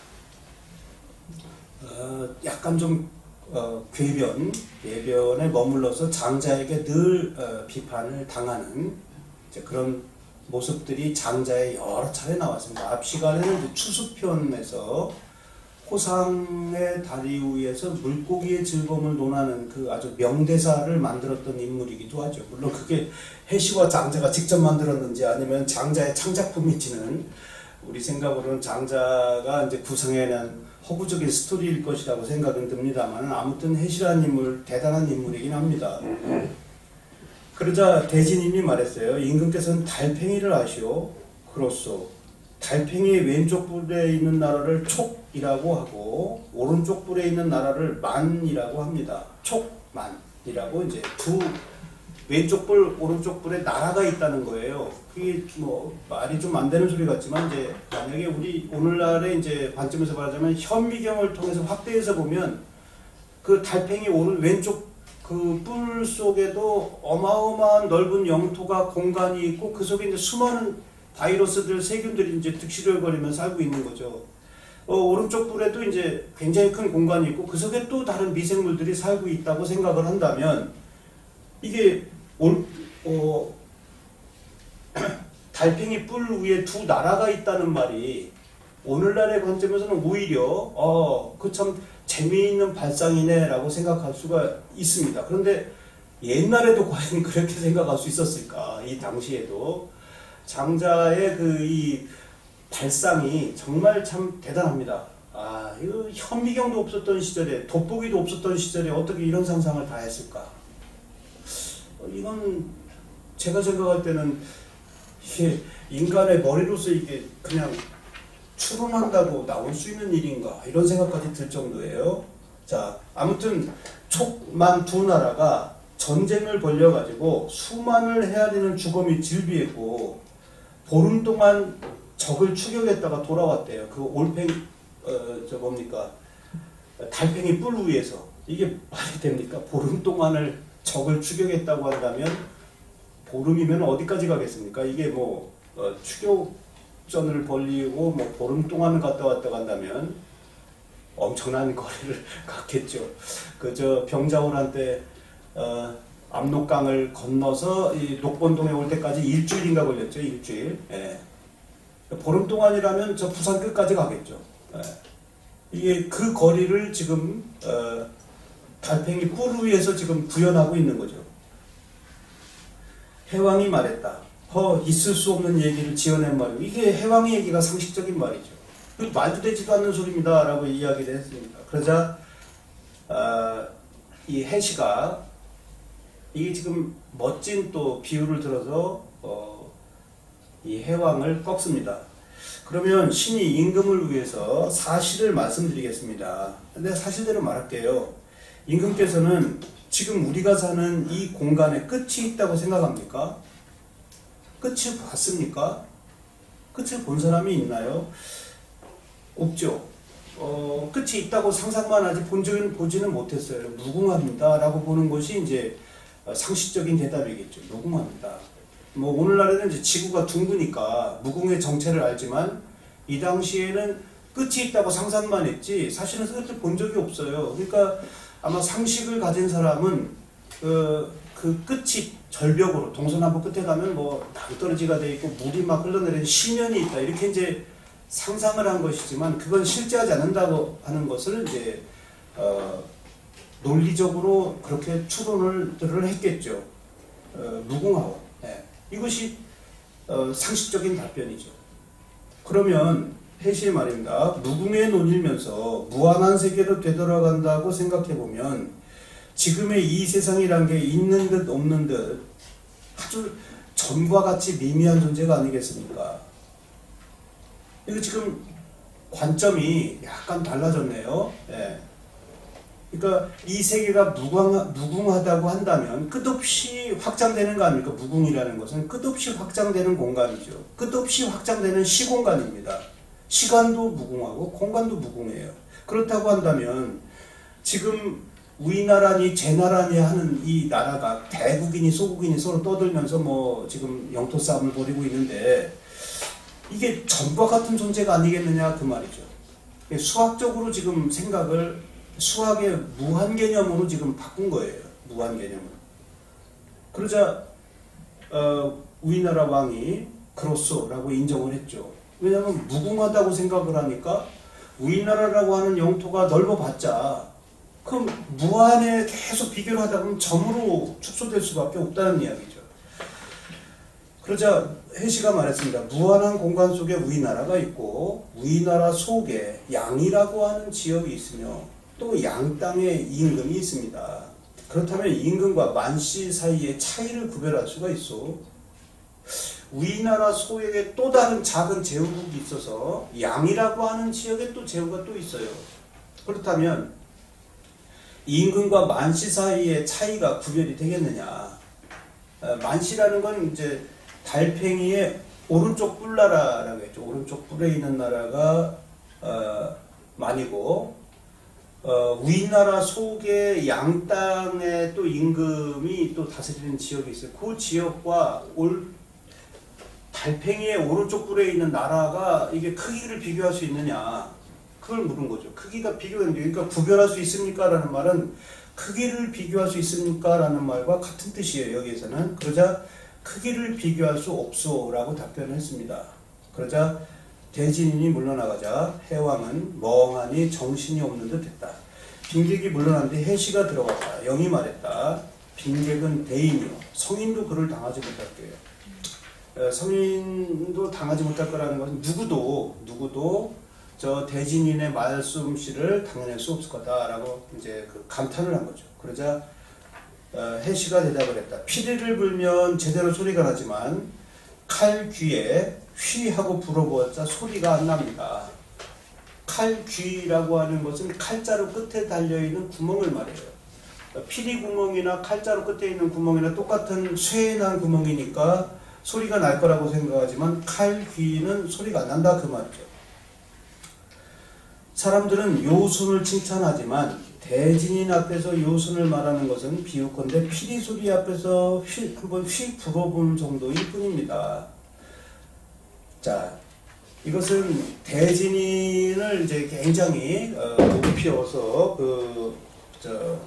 어, 약간 좀 어, 궤변, 궤변에 머물러서 장자에게 늘 어, 비판을 당하는 이제 그런 모습들이 장자에 여러 차례 나왔습니다. 앞 시간에는 추수편에서 호상의 다리 위에서 물고기의 즐거움을 논하는 그 아주 명대사를 만들었던 인물이기도 하죠. 물론 그게 해시와 장자가 직접 만들었는지 아니면 장자의 창작품인지는 우리 생각으로는 장자가 이제 구성해낸 허구적인 스토리일 것이라고 생각은 듭니다만 아무튼 해시라는 인물 대단한 인물이긴 합니다. 그러자 대진님이 말했어요. 임금께서는 달팽이를 아시오. 그렇소. 달팽이의 왼쪽 뿔에 있는 나라를 촉이라고 하고 오른쪽 뿔에 있는 나라를 만이라고 합니다. 촉만이라고 이제 두 왼쪽 뿔 오른쪽 뿔에 나라가 있다는 거예요. 그게 뭐 말이 좀 안 되는 소리 같지만 이제 만약에 우리 오늘날의 이제 관점에서 말하자면 현미경을 통해서 확대해서 보면 그 달팽이 오른 왼쪽 그 뿔 속에도 어마어마한 넓은 영토가 공간이 있고 그 속에 이제 수많은 바이러스들, 세균들이 이제 득실거리면서 살고 있는 거죠. 어, 오른쪽 뿔에도 이제 굉장히 큰 공간이 있고 그 속에 또 다른 미생물들이 살고 있다고 생각을 한다면 이게 올, 어, 달팽이 뿔 위에 두 나라가 있다는 말이 오늘날의 관점에서는 오히려 어, 그 참 재미있는 발상이네 라고 생각할 수가 있습니다. 그런데 옛날에도 과연 그렇게 생각할 수 있었을까? 이 당시에도 장자의 그 이 발상이 정말 참 대단합니다. 아, 이거 현미경도 없었던 시절에 돋보기도 없었던 시절에 어떻게 이런 상상을 다 했을까? 어, 이건 제가 생각할 때는 이게 인간의 머리로서 이게 그냥 추론한다고 나올 수 있는 일인가 이런 생각까지 들 정도예요. 자, 아무튼 촉만 두 나라가 전쟁을 벌여가지고 수만을 헤아리는 주검이 질비했고 보름 동안 적을 추격했다가 돌아왔대요. 그 올팽 어, 저 뭡니까 달팽이 뿔 위에서 이게 말이 됩니까? 보름 동안을 적을 추격했다고 한다면 보름이면 어디까지 가겠습니까? 이게 뭐 어, 추격전을 벌리고 뭐 보름 동안 갔다 왔다 간다면 엄청난 거리를 갔겠죠. 그 저 병자호란 때 어, 압록강을 건너서 이 녹본동에 올 때까지 일주일인가 걸렸죠. 일주일. 예. 보름 동안이라면 저 부산 끝까지 가겠죠. 예. 이게 그 거리를 지금 어, 달팽이 뿔 위에서 지금 구현하고 있는 거죠. 해왕이 말했다. 허 있을 수 없는 얘기를 지어낸 말이고 이게 해왕의 얘기가 상식적인 말이죠. 말도 되지도 않는 소리입니다 라고 이야기를 했습니다. 그러자 어, 이 해시가 이게 지금 멋진 또 비유를 들어서 어, 이 해왕을 꺾습니다. 그러면 신이 임금을 위해서 사실을 말씀드리겠습니다. 근데 사실대로 말할게요. 임금께서는 지금 우리가 사는 이 공간에 끝이 있다고 생각합니까? 끝을 봤습니까? 끝을 본 사람이 있나요? 없죠. 어, 끝이 있다고 상상만 하지 본적은 보지는 못했어요. 무궁합니다 라고 보는 것이 이제 상식적인 대답이겠죠. 무궁합니다. 뭐 오늘날에는 이제 지구가 둥그니까 무궁의 정체를 알지만 이 당시에는 끝이 있다고 상상만 했지 사실은 끝을 본 적이 없어요. 그러니까 아마 상식을 가진 사람은 그, 그 끝이 절벽으로 동서남북 끝에 가면 뭐 낭떠러지가 돼 있고 물이 막 흘러내리는 심연이 있다 이렇게 이제 상상을 한 것이지만 그건 실제하지 않는다고 하는 것을 이제 어, 논리적으로 그렇게 추론을 했겠죠. 어, 무궁화원. 네. 이것이 어, 상식적인 답변이죠. 그러면 해시의 말입니다. 무궁의 논일면서 무한한 세계로 되돌아간다고 생각해보면 지금의 이 세상이란 게 있는 듯 없는 듯 아주 전과 같이 미미한 존재가 아니겠습니까? 이거 지금 관점이 약간 달라졌네요. 예. 그러니까 이 세계가 무궁하, 무궁하다고 한다면 끝없이 확장되는 거 아닙니까? 무궁이라는 것은 끝없이 확장되는 공간이죠. 끝없이 확장되는 시공간입니다. 시간도 무궁하고 공간도 무궁해요. 그렇다고 한다면 지금 우리나라니 제나라니 하는 이 나라가 대국이니 소국이니 서로 떠들면서 뭐 지금 영토 싸움을 벌이고 있는데 이게 전과 같은 존재가 아니겠느냐 그 말이죠. 수학적으로 지금 생각을 수학의 무한 개념으로 지금 바꾼 거예요. 무한 개념으로. 그러자 어, 우리나라 왕이 그렇소라고 인정을 했죠. 왜냐하면 무궁하다고 생각을 하니까 우리나라라고 하는 영토가 넓어봤자 그럼 무한에 계속 비교를 하다 보면 점으로 축소될 수밖에 없다는 이야기죠. 그러자 해시가 말했습니다. 무한한 공간 속에 우리나라가 있고 우리나라 속에 양이라고 하는 지역이 있으며 또 양 땅에 임금이 있습니다. 그렇다면 임금과 만시 사이의 차이를 구별할 수가 있어. 우리나라 소에게 또 다른 작은 제후국이 있어서 양이라고 하는 지역에 또 제후가 또 있어요. 그렇다면 임금과 만시 사이의 차이가 구별이 되겠느냐? 만시라는 건 이제 달팽이의 오른쪽 뿔나라라고 했죠. 오른쪽 뿔에 있는 나라가 어, 만이고 어, 우리나라 속의 양 땅에 또 임금이 또 다스리는 지역이 있어요. 그 지역과 올 달팽이의 오른쪽 뿔에 있는 나라가 이게 크기를 비교할 수 있느냐? 그걸 물은 거죠. 크기가 비교되는데, 그러니까 구별할 수 있습니까? 라는 말은 크기를 비교할 수 있습니까? 라는 말과 같은 뜻이에요. 여기에서는. 그러자 크기를 비교할 수 없소 라고 답변을 했습니다. 그러자 대진인이 물러나가자 해왕은 멍하니 정신이 없는 듯 했다. 빈객이 물러났는데 해시가 들어갔다. 영이 말했다. 빈객은 대인이요. 성인도 그를 당하지 못할 거예요. 성인도 당하지 못할 거라는 것은 누구도 누구도 저 대진인의 말씀씨를 당해낼 수 없을 거다라고 이제 그 감탄을 한 거죠. 그러자 어, 해시가 대답을 했다. 피리를 불면 제대로 소리가 나지만 칼 귀에 휘 하고 불어보았자 소리가 안 납니다. 칼 귀라고 하는 것은 칼자루 끝에 달려있는 구멍을 말해요. 피리 구멍이나 칼자루 끝에 있는 구멍이나 똑같은 쇠에 난 구멍이니까 소리가 날 거라고 생각하지만 칼 귀는 소리가 안 난다 그 말이죠. 사람들은 요순을 칭찬하지만 대진인 앞에서 요순을 말하는 것은 비유컨대 피리 소리 앞에서 휘, 한번 휙 불어본 정도일 뿐입니다. 자, 이것은 대진인을 이제 굉장히 어, 높여서 그 저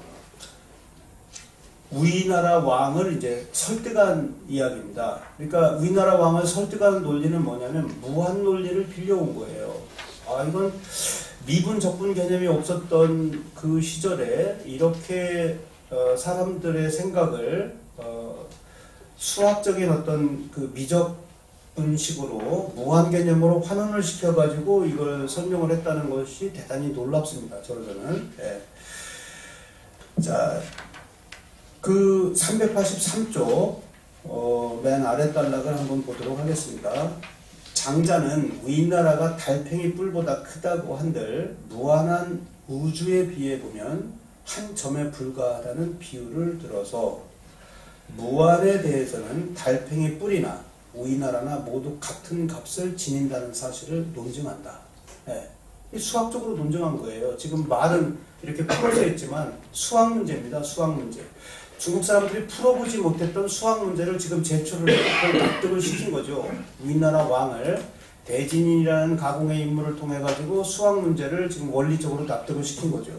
우리나라 왕을 이제 설득한 이야기입니다. 그러니까 우리나라 왕을 설득하는 논리는 뭐냐면 무한 논리를 빌려온 거예요. 아, 이건 미분 적분 개념이 없었던 그 시절에 이렇게 어, 사람들의 생각을 어, 수학적인 어떤 그 미적분식으로 무한 개념으로 환원을 시켜가지고 이걸 설명을 했다는 것이 대단히 놀랍습니다. 저로서는. 예. 자, 그 삼백팔십삼 쪽 어, 맨 아래 단락을 한번 보도록 하겠습니다. 장자는 위나라가 달팽이 뿔보다 크다고 한들 무한한 우주에 비해 보면 한 점에 불과하다는 비유를 들어서 무한에 대해서는 달팽이 뿔이나 우리나라나 모두 같은 값을 지닌다는 사실을 논증한다. 네. 수학적으로 논증한 거예요. 지금 말은 이렇게 풀어져 있지만 수학 문제입니다. 수학 문제. 중국 사람들이 풀어보지 못했던 수학 문제를 지금 제출을 해서 납득을 시킨 거죠. 위나라 왕을 대진이라는 가공의 인물을 통해 가지고 수학 문제를 지금 원리적으로 납득을 시킨 거죠.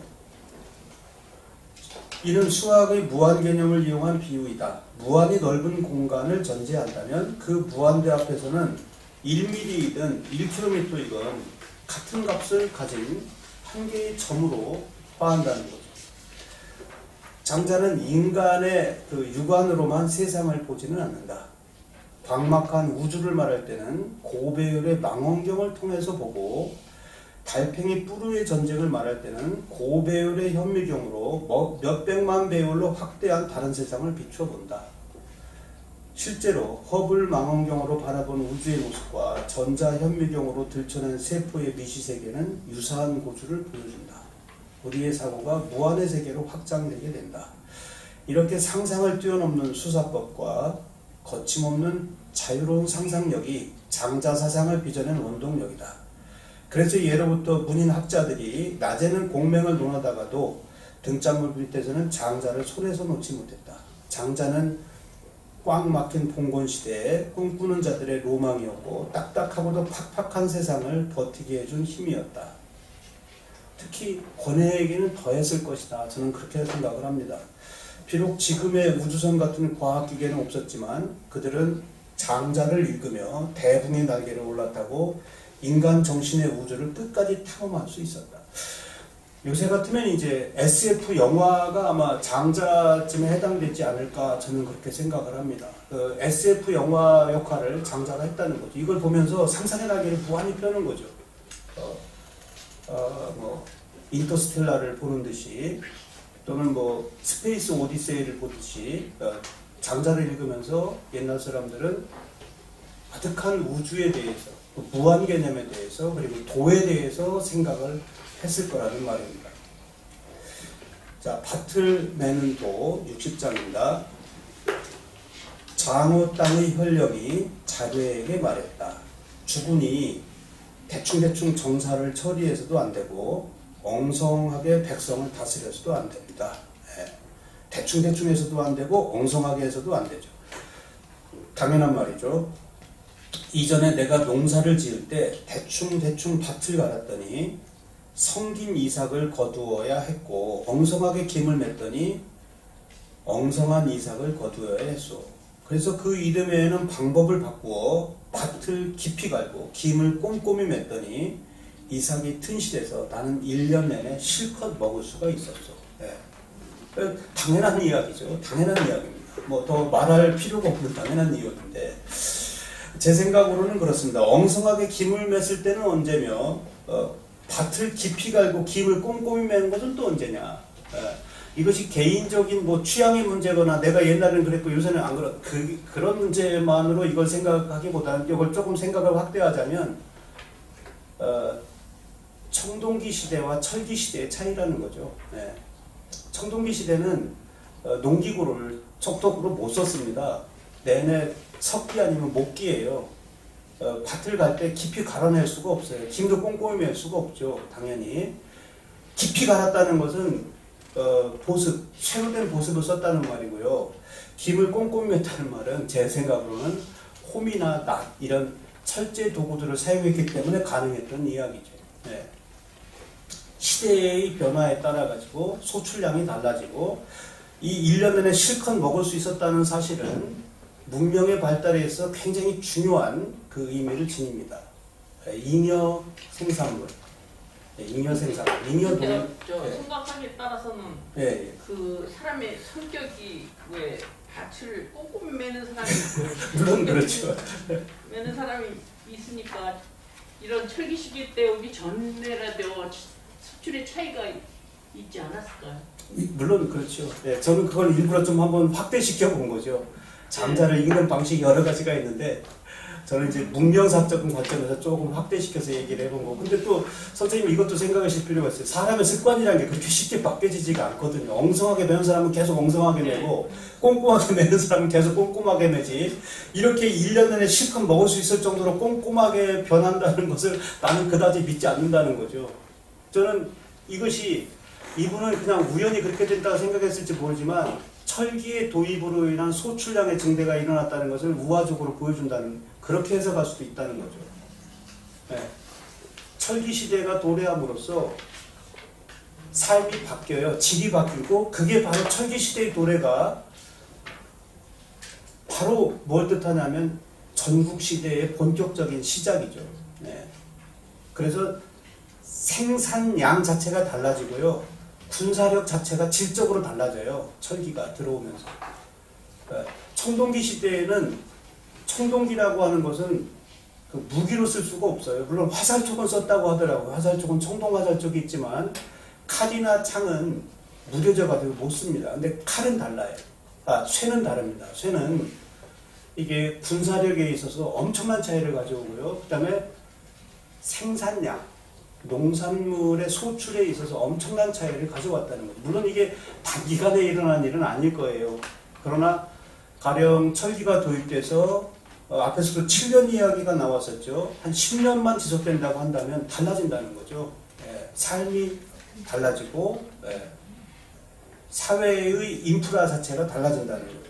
이는 수학의 무한 개념을 이용한 비유이다. 무한히 넓은 공간을 전제한다면 그 무한대 앞에서는 일 밀리미터이든 일 킬로미터이든 같은 값을 가진 한 개의 점으로 화한다는 거죠. 장자는 인간의 그 육안으로만 세상을 보지는 않는다. 광막한 우주를 말할 때는 고배율의 망원경을 통해서 보고 달팽이 뿔의 전쟁을 말할 때는 고배율의 현미경으로 몇백만 배율로 확대한 다른 세상을 비춰본다. 실제로 허블 망원경으로 바라본 우주의 모습과 전자현미경으로 들춰낸 세포의 미시세계는 유사한 고주를 보여준다. 우리의 사고가 무한의 세계로 확장되게 된다. 이렇게 상상을 뛰어넘는 수사법과 거침없는 자유로운 상상력이 장자사상을 빚어낸 원동력이다. 그래서 예로부터 문인학자들이 낮에는 공명을 논하다가도 등잔물 밑에서는 장자를 손에서 놓지 못했다. 장자는 꽉 막힌 봉건시대에 꿈꾸는 자들의 로망이었고 딱딱하고도 팍팍한 세상을 버티게 해준 힘이었다. 특히 권해에게는 더했을 것이다. 저는 그렇게 생각을 합니다. 비록 지금의 우주선 같은 과학기계는 없었지만 그들은 장자를 읽으며 대붕의 날개를 올라타고 인간 정신의 우주를 끝까지 탐험할 수 있었다. 요새 같으면 이제 에스에프 영화가 아마 장자쯤에 해당되지 않을까 저는 그렇게 생각을 합니다. 그 에스에프 영화 역할을 장자가 했다는 거죠. 이걸 보면서 상상의 날개를 무한히 펴는 거죠. 어, 어, 뭐 인터스텔라를 보는 듯이 또는 뭐 스페이스 오디세이를 보듯이 어, 장자를 읽으면서 옛날 사람들은 아득한 우주에 대해서 무한 개념에 대해서 그리고 도에 대해서 생각을 했을 거라는 말입니다. 자, 밭을 매는 도 육십 장입니다. 장후 땅의 혈령이 자괴에게 말했다. 주군이 대충대충 정사를 처리해서도 안 되고 엉성하게 백성을 다스려서도 안 됩니다. 네. 대충대충 해서도 안 되고 엉성하게 해서도 안 되죠. 당연한 말이죠. 이전에 내가 농사를 지을 때 대충대충 밭을 갈았더니 성긴 이삭을 거두어야 했고 엉성하게 김을 맸더니 엉성한 이삭을 거두어야 했소. 그래서 그 이듬해에는 방법을 바꾸어 밭을 깊이 갈고 김을 꼼꼼히 맸더니 이삭이 튼실해서 나는 일 년 내내 실컷 먹을 수가 있었어. 네. 당연한 이야기죠. 당연한 이야기입니다. 뭐 더 말할 필요가 없는 당연한 이야기인데 제 생각으로는 그렇습니다. 엉성하게 김을 맸을 때는 언제며 어, 밭을 깊이 갈고 김을 꼼꼼히 매는 것은 또 언제냐. 예, 이것이 개인적인 뭐 취향의 문제거나 내가 옛날에는 그랬고 요새는 안 그렇 그, 그런 문제만으로 이걸 생각하기보다는 이걸 조금 생각을 확대하자면 어, 청동기 시대와 철기 시대의 차이라는 거죠. 예. 청동기 시대는 어, 농기구를 척독으로 못 썼습니다. 내내 석기 아니면 목기예요. 어, 밭을 갈 때 깊이 갈아낼 수가 없어요. 김도 꼼꼼히 맬 수가 없죠. 당연히. 깊이 갈았다는 것은 어, 보습, 새로 된 보습을 썼다는 말이고요. 김을 꼼꼼히 맸다는 말은 제 생각으로는 홈이나 낫 이런 철제 도구들을 사용했기 때문에 가능했던 이야기죠. 네. 시대의 변화에 따라 가지고 소출량이 달라지고 이 일 년 내내 실컷 먹을 수 있었다는 사실은 문명의 발달에 있어 굉장히 중요한 그 의미를 지닙니다. 잉여 생산물, 예, 잉여 생산, 잉여 동. 근데 저 예. 생각하기에 따라서는 예, 예. 그 사람의 성격이 왜 밭을 꼼꼼히 매는 사람이 있고 물론 그렇죠. 매는 사람이 있으니까 이런 철기 시기 때 오기 전에라도 수출의 차이가 있지 않았을까요? 이- 물론 그렇죠. 예, 저는 그걸 일부러 좀 한번 확대시켜 본 거죠. 장자를 읽는 방식이 여러 가지가 있는데 저는 이제 문명사적인 관점에서 조금 확대시켜서 얘기를 해본 거고, 근데 또 선생님 이것도 생각하실 필요가 있어요. 사람의 습관이라는 게 그렇게 쉽게 바뀌어지지가 않거든요. 엉성하게 매는 사람은 계속 엉성하게 매고 꼼꼼하게 매는 사람은 계속 꼼꼼하게 매지, 이렇게 일 년 내내 실컷 먹을 수 있을 정도로 꼼꼼하게 변한다는 것을 나는 그다지 믿지 않는다는 거죠. 저는 이것이 이분은 그냥 우연히 그렇게 된다고 생각했을지 모르지만 철기의 도입으로 인한 소출량의 증대가 일어났다는 것을 우화적으로 보여준다는, 그렇게 해석할 수도 있다는 거죠. 네. 철기 시대가 도래함으로써 삶이 바뀌어요. 질이 바뀌고, 그게 바로 철기 시대의 도래가 바로 뭘 뜻하냐면 전국 시대의 본격적인 시작이죠. 네. 그래서 생산량 자체가 달라지고요. 군사력 자체가 질적으로 달라져요. 철기가 들어오면서. 청동기 시대에는 청동기라고 하는 것은 그 무기로 쓸 수가 없어요. 물론 화살촉은 썼다고 하더라고요. 화살촉은 청동 화살촉이 있지만 칼이나 창은 무뎌져가지고 못 씁니다. 근데 칼은 달라요. 아, 쇠는 다릅니다. 쇠는 이게 군사력에 있어서 엄청난 차이를 가져오고요. 그 다음에 생산량, 농산물의 소출에 있어서 엄청난 차이를 가져왔다는 거죠. 물론 이게 단기간에 일어난 일은 아닐 거예요. 그러나 가령 철기가 도입돼서 어, 앞에서도 칠 년 이야기가 나왔었죠. 한 십 년만 지속된다고 한다면 달라진다는 거죠. 예, 삶이 달라지고 예, 사회의 인프라 자체가 달라진다는 거예요.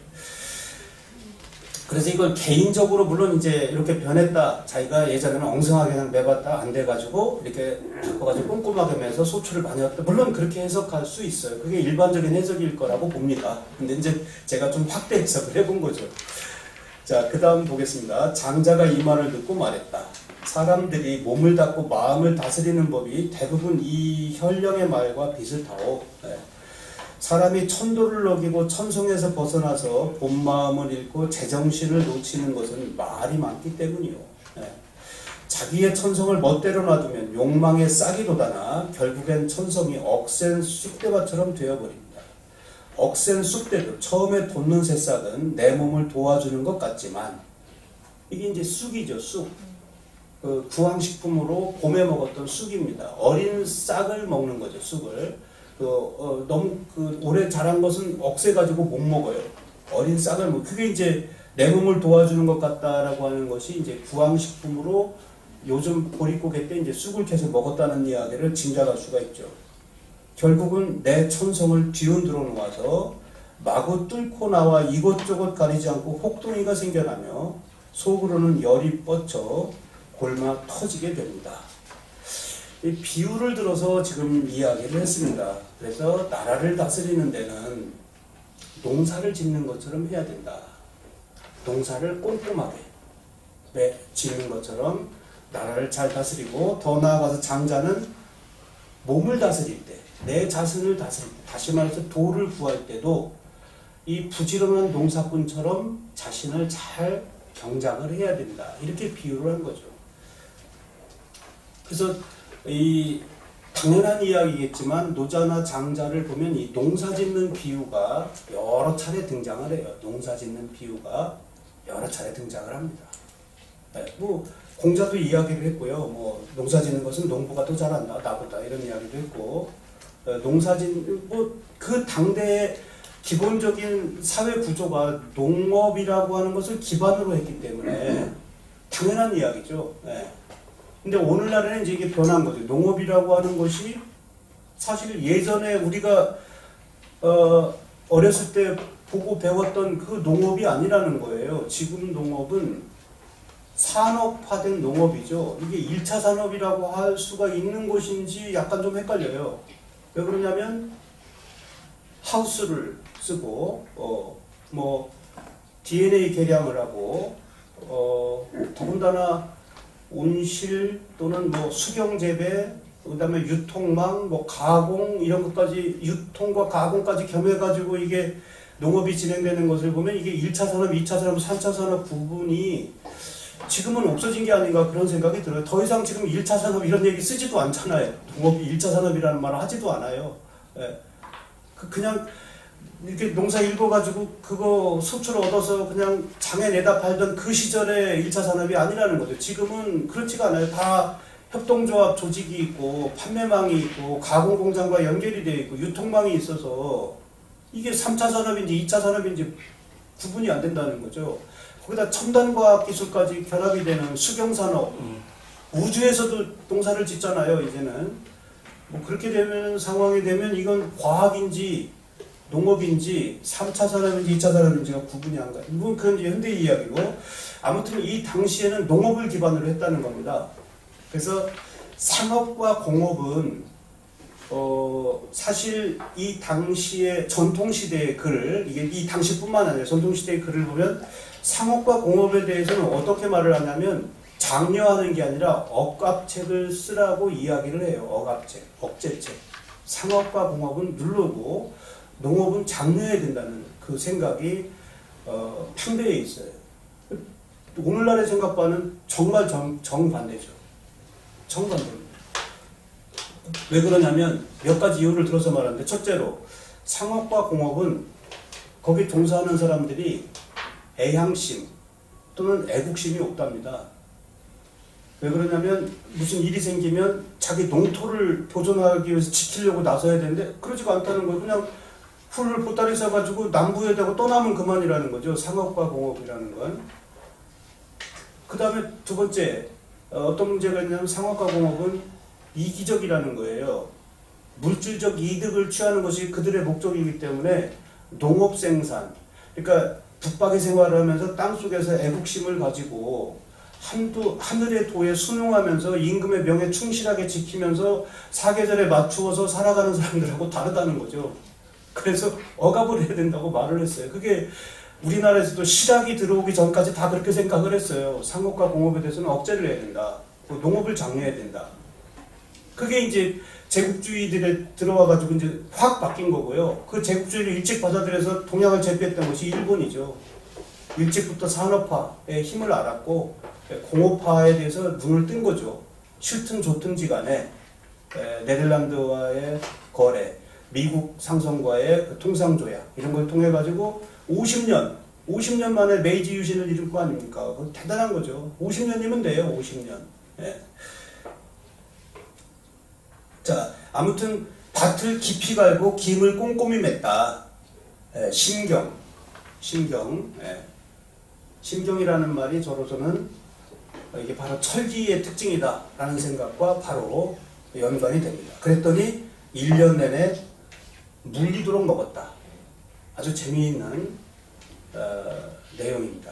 그래서 이걸 개인적으로 물론 이제 이렇게 변했다. 자기가 예전에는 엉성하게 그냥 매봤다 안 돼가지고 이렇게 바꿔가지고 꼼꼼하게 매서 소출을 많이 했다. 물론 그렇게 해석할 수 있어요. 그게 일반적인 해석일 거라고 봅니다. 근데 이제 제가 좀 확대 해석을 해본 거죠. 자, 그 다음 보겠습니다. 장자가 이 말을 듣고 말했다. 사람들이 몸을 닫고 마음을 다스리는 법이 대부분 이 현령의 말과 비슷하오. 네. 사람이 천도를 어기고 천성에서 벗어나서 본 마음을 잃고 제정신을 놓치는 것은 말이 많기 때문이요. 네. 자기의 천성을 멋대로 놔두면 욕망의 싹이 돋아나 결국엔 천성이 억센 쑥대밭처럼 되어버립니다. 억센 쑥대도 처음에 돋는 새싹은 내 몸을 도와주는 것 같지만, 이게 이제 쑥이죠, 쑥. 그 구황식품으로 봄에 먹었던 쑥입니다. 어린 싹을 먹는 거죠, 쑥을. 그, 어, 너무 그 오래 자란 것은 억세가지고 못 먹어요. 어린 싹을 먹, 그게 이제 내 몸을 도와주는 것 같다라고 하는 것이 이제 구황식품으로 요즘 보릿고개 때 이제 쑥을 캐서 먹었다는 이야기를 짐작할 수가 있죠. 결국은 내 천성을 뒤흔들어 놓아서 마구 뚫고 나와 이곳저곳 가리지 않고 혹동이가 생겨나며 속으로는 열이 뻗쳐 골마 터지게 됩니다. 이 비유를 들어서 지금 이야기를 했습니다. 그래서 나라를 다스리는 데는 농사를 짓는 것처럼 해야 된다. 농사를 꼼꼼하게 짓는 것처럼 나라를 잘 다스리고, 더 나아가서 장자는 몸을 다스릴 때, 내 자신을 다스릴 때, 다시 말해서 도를 구할 때도 이 부지런한 농사꾼처럼 자신을 잘 경작을 해야 된다. 이렇게 비유를 한 거죠. 그래서 이 당연한 이야기겠지만 노자나 장자를 보면 이 농사 짓는 비유가 여러 차례 등장을 해요. 농사 짓는 비유가 여러 차례 등장을 합니다. 네, 뭐 공자도 이야기를 했고요. 뭐 농사 짓는 것은 농부가 더 잘한다, 나보다, 이런 이야기도 했고, 어, 농사 짓는 뭐 그 당대의 기본적인 사회 구조가 농업이라고 하는 것을 기반으로 했기 때문에 당연한 이야기죠. 네. 근데 오늘날에는 이제 이게 변한 거죠. 농업이라고 하는 것이 사실 예전에 우리가 어, 어렸을 때 보고 배웠던 그 농업이 아니라는 거예요. 지금 농업은 산업화된 농업이죠. 이게 일 차 산업이라고 할 수가 있는 것인지 약간 좀 헷갈려요. 왜 그러냐면 하우스를 쓰고 어, 뭐 디엔에이 개량을 하고 어, 더군다나 온실 또는 뭐 수경재배 그다음에 유통망, 뭐 가공 이런 것까지 유통과 가공까지 겸해가지고 이게 농업이 진행되는 것을 보면 이게 일 차 산업, 이 차 산업, 삼 차 산업 구분이 지금은 없어진 게 아닌가 그런 생각이 들어요. 더 이상 지금 일 차 산업 이런 얘기 쓰지도 않잖아요. 농업이 일 차 산업이라는 말을 하지도 않아요. 예. 그 그냥 이렇게 농사 일궈가지고 그거 소출 얻어서 그냥 장에 내다 팔던 그 시절의 일 차 산업이 아니라는 거죠. 지금은 그렇지가 않아요. 다 협동조합 조직이 있고 판매망이 있고 가공공장과 연결이 되어 있고 유통망이 있어서 이게 삼 차 산업인지 이 차 산업인지 구분이 안 된다는 거죠. 거기다 첨단과학기술까지 결합이 되는 수경산업, 우주에서도 농사를 짓잖아요. 이제는 뭐 그렇게 되면 상황이 되면 이건 과학인지 농업인지 삼 차 산업인지 이 차 산업인지가 구분이 안 가요. 물론 그건 이제 현대 이야기고 아무튼 이 당시에는 농업을 기반으로 했다는 겁니다. 그래서 상업과 공업은 어 사실 이 당시의 전통시대의 글을 이게 이 당시뿐만 아니라 전통시대의 글을 보면 상업과 공업에 대해서는 어떻게 말을 하냐면 장려하는 게 아니라 억압책을 쓰라고 이야기를 해요. 억압책, 억제책. 상업과 공업은 누르고 농업은 장려해야 된다는 그 생각이 어, 탕배에 있어요. 오늘날의 생각과는 정말 정, 정반대죠. 정반대입니다. 왜 그러냐면 몇 가지 이유를 들어서 말하는데 첫째로 상업과 공업은 거기 종사하는 사람들이 애향심 또는 애국심이 없답니다. 왜 그러냐면 무슨 일이 생기면 자기 농토를 보존하기 위해서 지키려고 나서야 되는데 그러지가 않다는 거예요. 그냥 풀을 보따리 싸가지고 남부에 대고 떠나면 그만이라는 거죠. 상업과 공업이라는 건. 그 다음에 두 번째 어떤 문제가 있냐면 상업과 공업은 이기적이라는 거예요. 물질적 이득을 취하는 것이 그들의 목적이기 때문에 농업 생산, 그러니까 북박의 생활을 하면서 땅속에서 애국심을 가지고 한두, 하늘의 도에 순응하면서 임금의 명에 충실하게 지키면서 사계절에 맞추어서 살아가는 사람들하고 다르다는 거죠. 그래서 억압을 해야 된다고 말을 했어요. 그게 우리나라에서도 실학이 들어오기 전까지 다 그렇게 생각을 했어요. 상업과 공업에 대해서는 억제를 해야 된다. 농업을 장려해야 된다. 그게 이제 제국주의들에 들어와가지고 이제 확 바뀐 거고요. 그 제국주의를 일찍 받아들여서 동양을 제패했던 것이 일본이죠. 일찍부터 산업화의 힘을 알았고 공업화에 대해서 눈을 뜬 거죠. 싫든 좋든지 간에 네덜란드와의 거래, 미국 상선과의 그 통상조약 이런 걸 통해 가지고 오십 년, 오십 년 만에 메이지 유신을 이룰 거 아닙니까? 대단한 거죠. 오십 년이면 돼요. 오십 년. 예. 자, 아무튼 밭을 깊이 갈고 김을 꼼꼼히 맸다. 예, 심경, 심경, 예. 심경이라는 말이 저로서는 이게 바로 철기의 특징이다라는 생각과 바로 연관이 됩니다. 그랬더니 일 년 내내 물리도록 먹었다. 아주 재미있는 어, 내용입니다.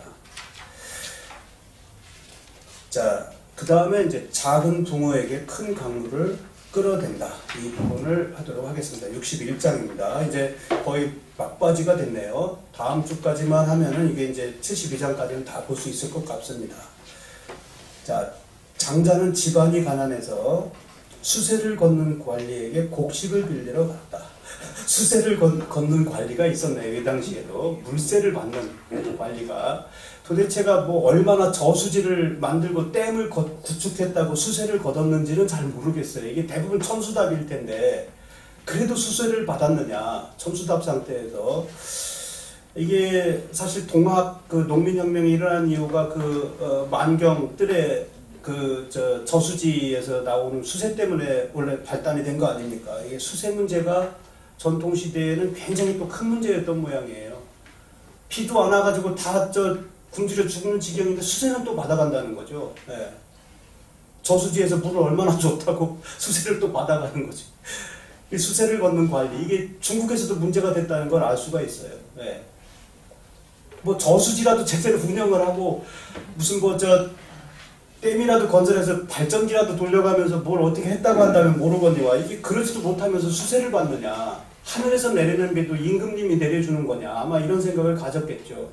자, 그 다음에 이제 작은 붕어에게 큰 강물을 끌어댄다. 이 부분을 하도록 하겠습니다. 육십일 장입니다. 이제 거의 막바지가 됐네요. 다음 주까지만 하면은 이게 이제 칠십이 장까지는 다 볼 수 있을 것 같습니다. 자, 장자는 집안이 가난해서 수세를 걷는 관리에게 곡식을 빌리러 갔다. 수세를 건, 걷는 관리가 있었네요. 이 당시에도. 물세를 받는 관리가. 도대체가 뭐 얼마나 저수지를 만들고 댐을 거, 구축했다고 수세를 거뒀는지는 잘 모르겠어요. 이게 대부분 천수답일 텐데 그래도 수세를 받았느냐. 천수답 상태에서. 이게 사실 동학 그 농민혁명이 일어난 이유가 그 어, 만경 뜰에 그 저 저수지에서 나오는 수세 때문에 원래 발단이 된 거 아닙니까? 이게 수세 문제가 전통 시대에는 굉장히 또 큰 문제였던 모양이에요. 비도 안 와가지고 다 저 굶주려 죽는 지경인데 수세는 또 받아간다는 거죠. 네. 저수지에서 물을 얼마나 좋다고 수세를 또 받아가는 거지. 이 수세를 걷는 관리, 이게 중국에서도 문제가 됐다는 걸 알 수가 있어요. 네. 뭐 저수지라도 제대로 운영을 하고 무슨 뭐 저 댐이라도 건설해서 발전기라도 돌려가면서 뭘 어떻게 했다고 한다면 모르거니와 이게 그러지도 못하면서 수세를 받느냐. 하늘에서 내리는 비도 임금님이 내려주는 거냐. 아마 이런 생각을 가졌겠죠.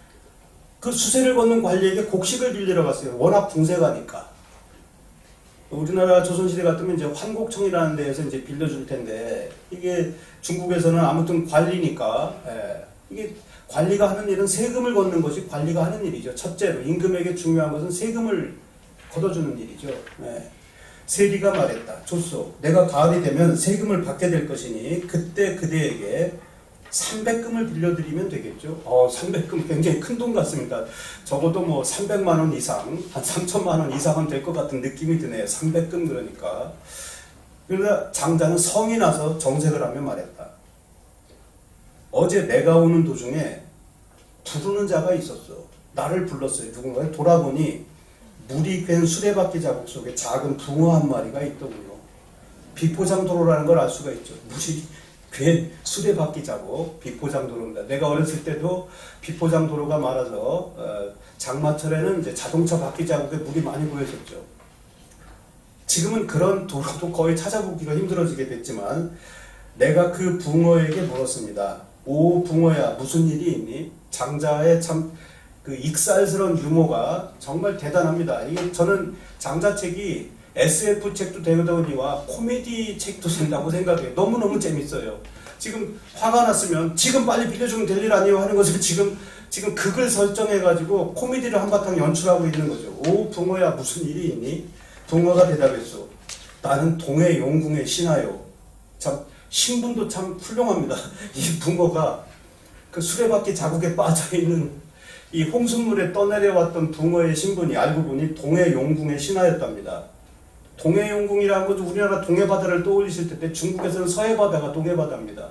그 수세를 걷는 관리에게 곡식을 빌리러 갔어요. 워낙 붕세가니까. 우리나라 조선시대 같으면 이제 환곡청이라는 데에서 이제 빌려줄 텐데, 이게 중국에서는 아무튼 관리니까, 예, 이게 관리가 하는 일은 세금을 걷는 것이 관리가 하는 일이죠. 첫째로 임금에게 중요한 것은 세금을 걷어주는 일이죠. 예. 세리가 말했다. 줬소. 내가 가을이 되면 세금을 받게 될 것이니 그때 그대에게 삼백 금을 빌려드리면 되겠죠. 어, 삼백 금 굉장히 큰 돈 같습니다. 적어도 뭐 삼백만 원 이상, 한 삼천만 원 이상은 될 것 같은 느낌이 드네요. 삼백 금 그러니까. 그러다 장자는 성이 나서 정색을 하며 말했다. 어제 내가 오는 도중에 부르는 자가 있었어. 나를 불렀어요. 누군가에 돌아보니 물이 괸 수레바퀴 자국 속에 작은 붕어 한 마리가 있더군요. 비포장도로라는 걸 알 수가 있죠. 물이 괸 수레바퀴 자국, 비포장도로입니다. 내가 어렸을 때도 비포장도로가 많아서 어, 장마철에는 이제 자동차 바퀴 자국에 물이 많이 보였었죠. 지금은 그런 도로도 거의 찾아보기가 힘들어지게 됐지만 내가 그 붕어에게 물었습니다. 오 붕어야 무슨 일이 있니? 장자의 참 그 익살스러운 유머가 정말 대단합니다. 이게 저는 장자책이 에스에프 책도 되거니와 코미디 책도 된다고 생각해요. 너무너무 재밌어요. 지금 화가 났으면 지금 빨리 빌려주면 될 일 아니에요 하는 것을 지금 지금 극을 설정해가지고 코미디를 한바탕 연출하고 있는 거죠. 오 붕어야 무슨 일이 있니? 붕어가 대답했소. 나는 동해 용궁의 신하요. 참 신분도 참 훌륭합니다. 이 붕어가 그 수레바퀴 자국에 빠져있는 이 홍순물에 떠내려왔던 붕어의 신분이 알고 보니 동해 용궁의 신하였답니다. 동해 용궁이라는 것도 우리나라 동해바다를 떠올리실 텐데 중국에서는 서해바다가 동해바다입니다.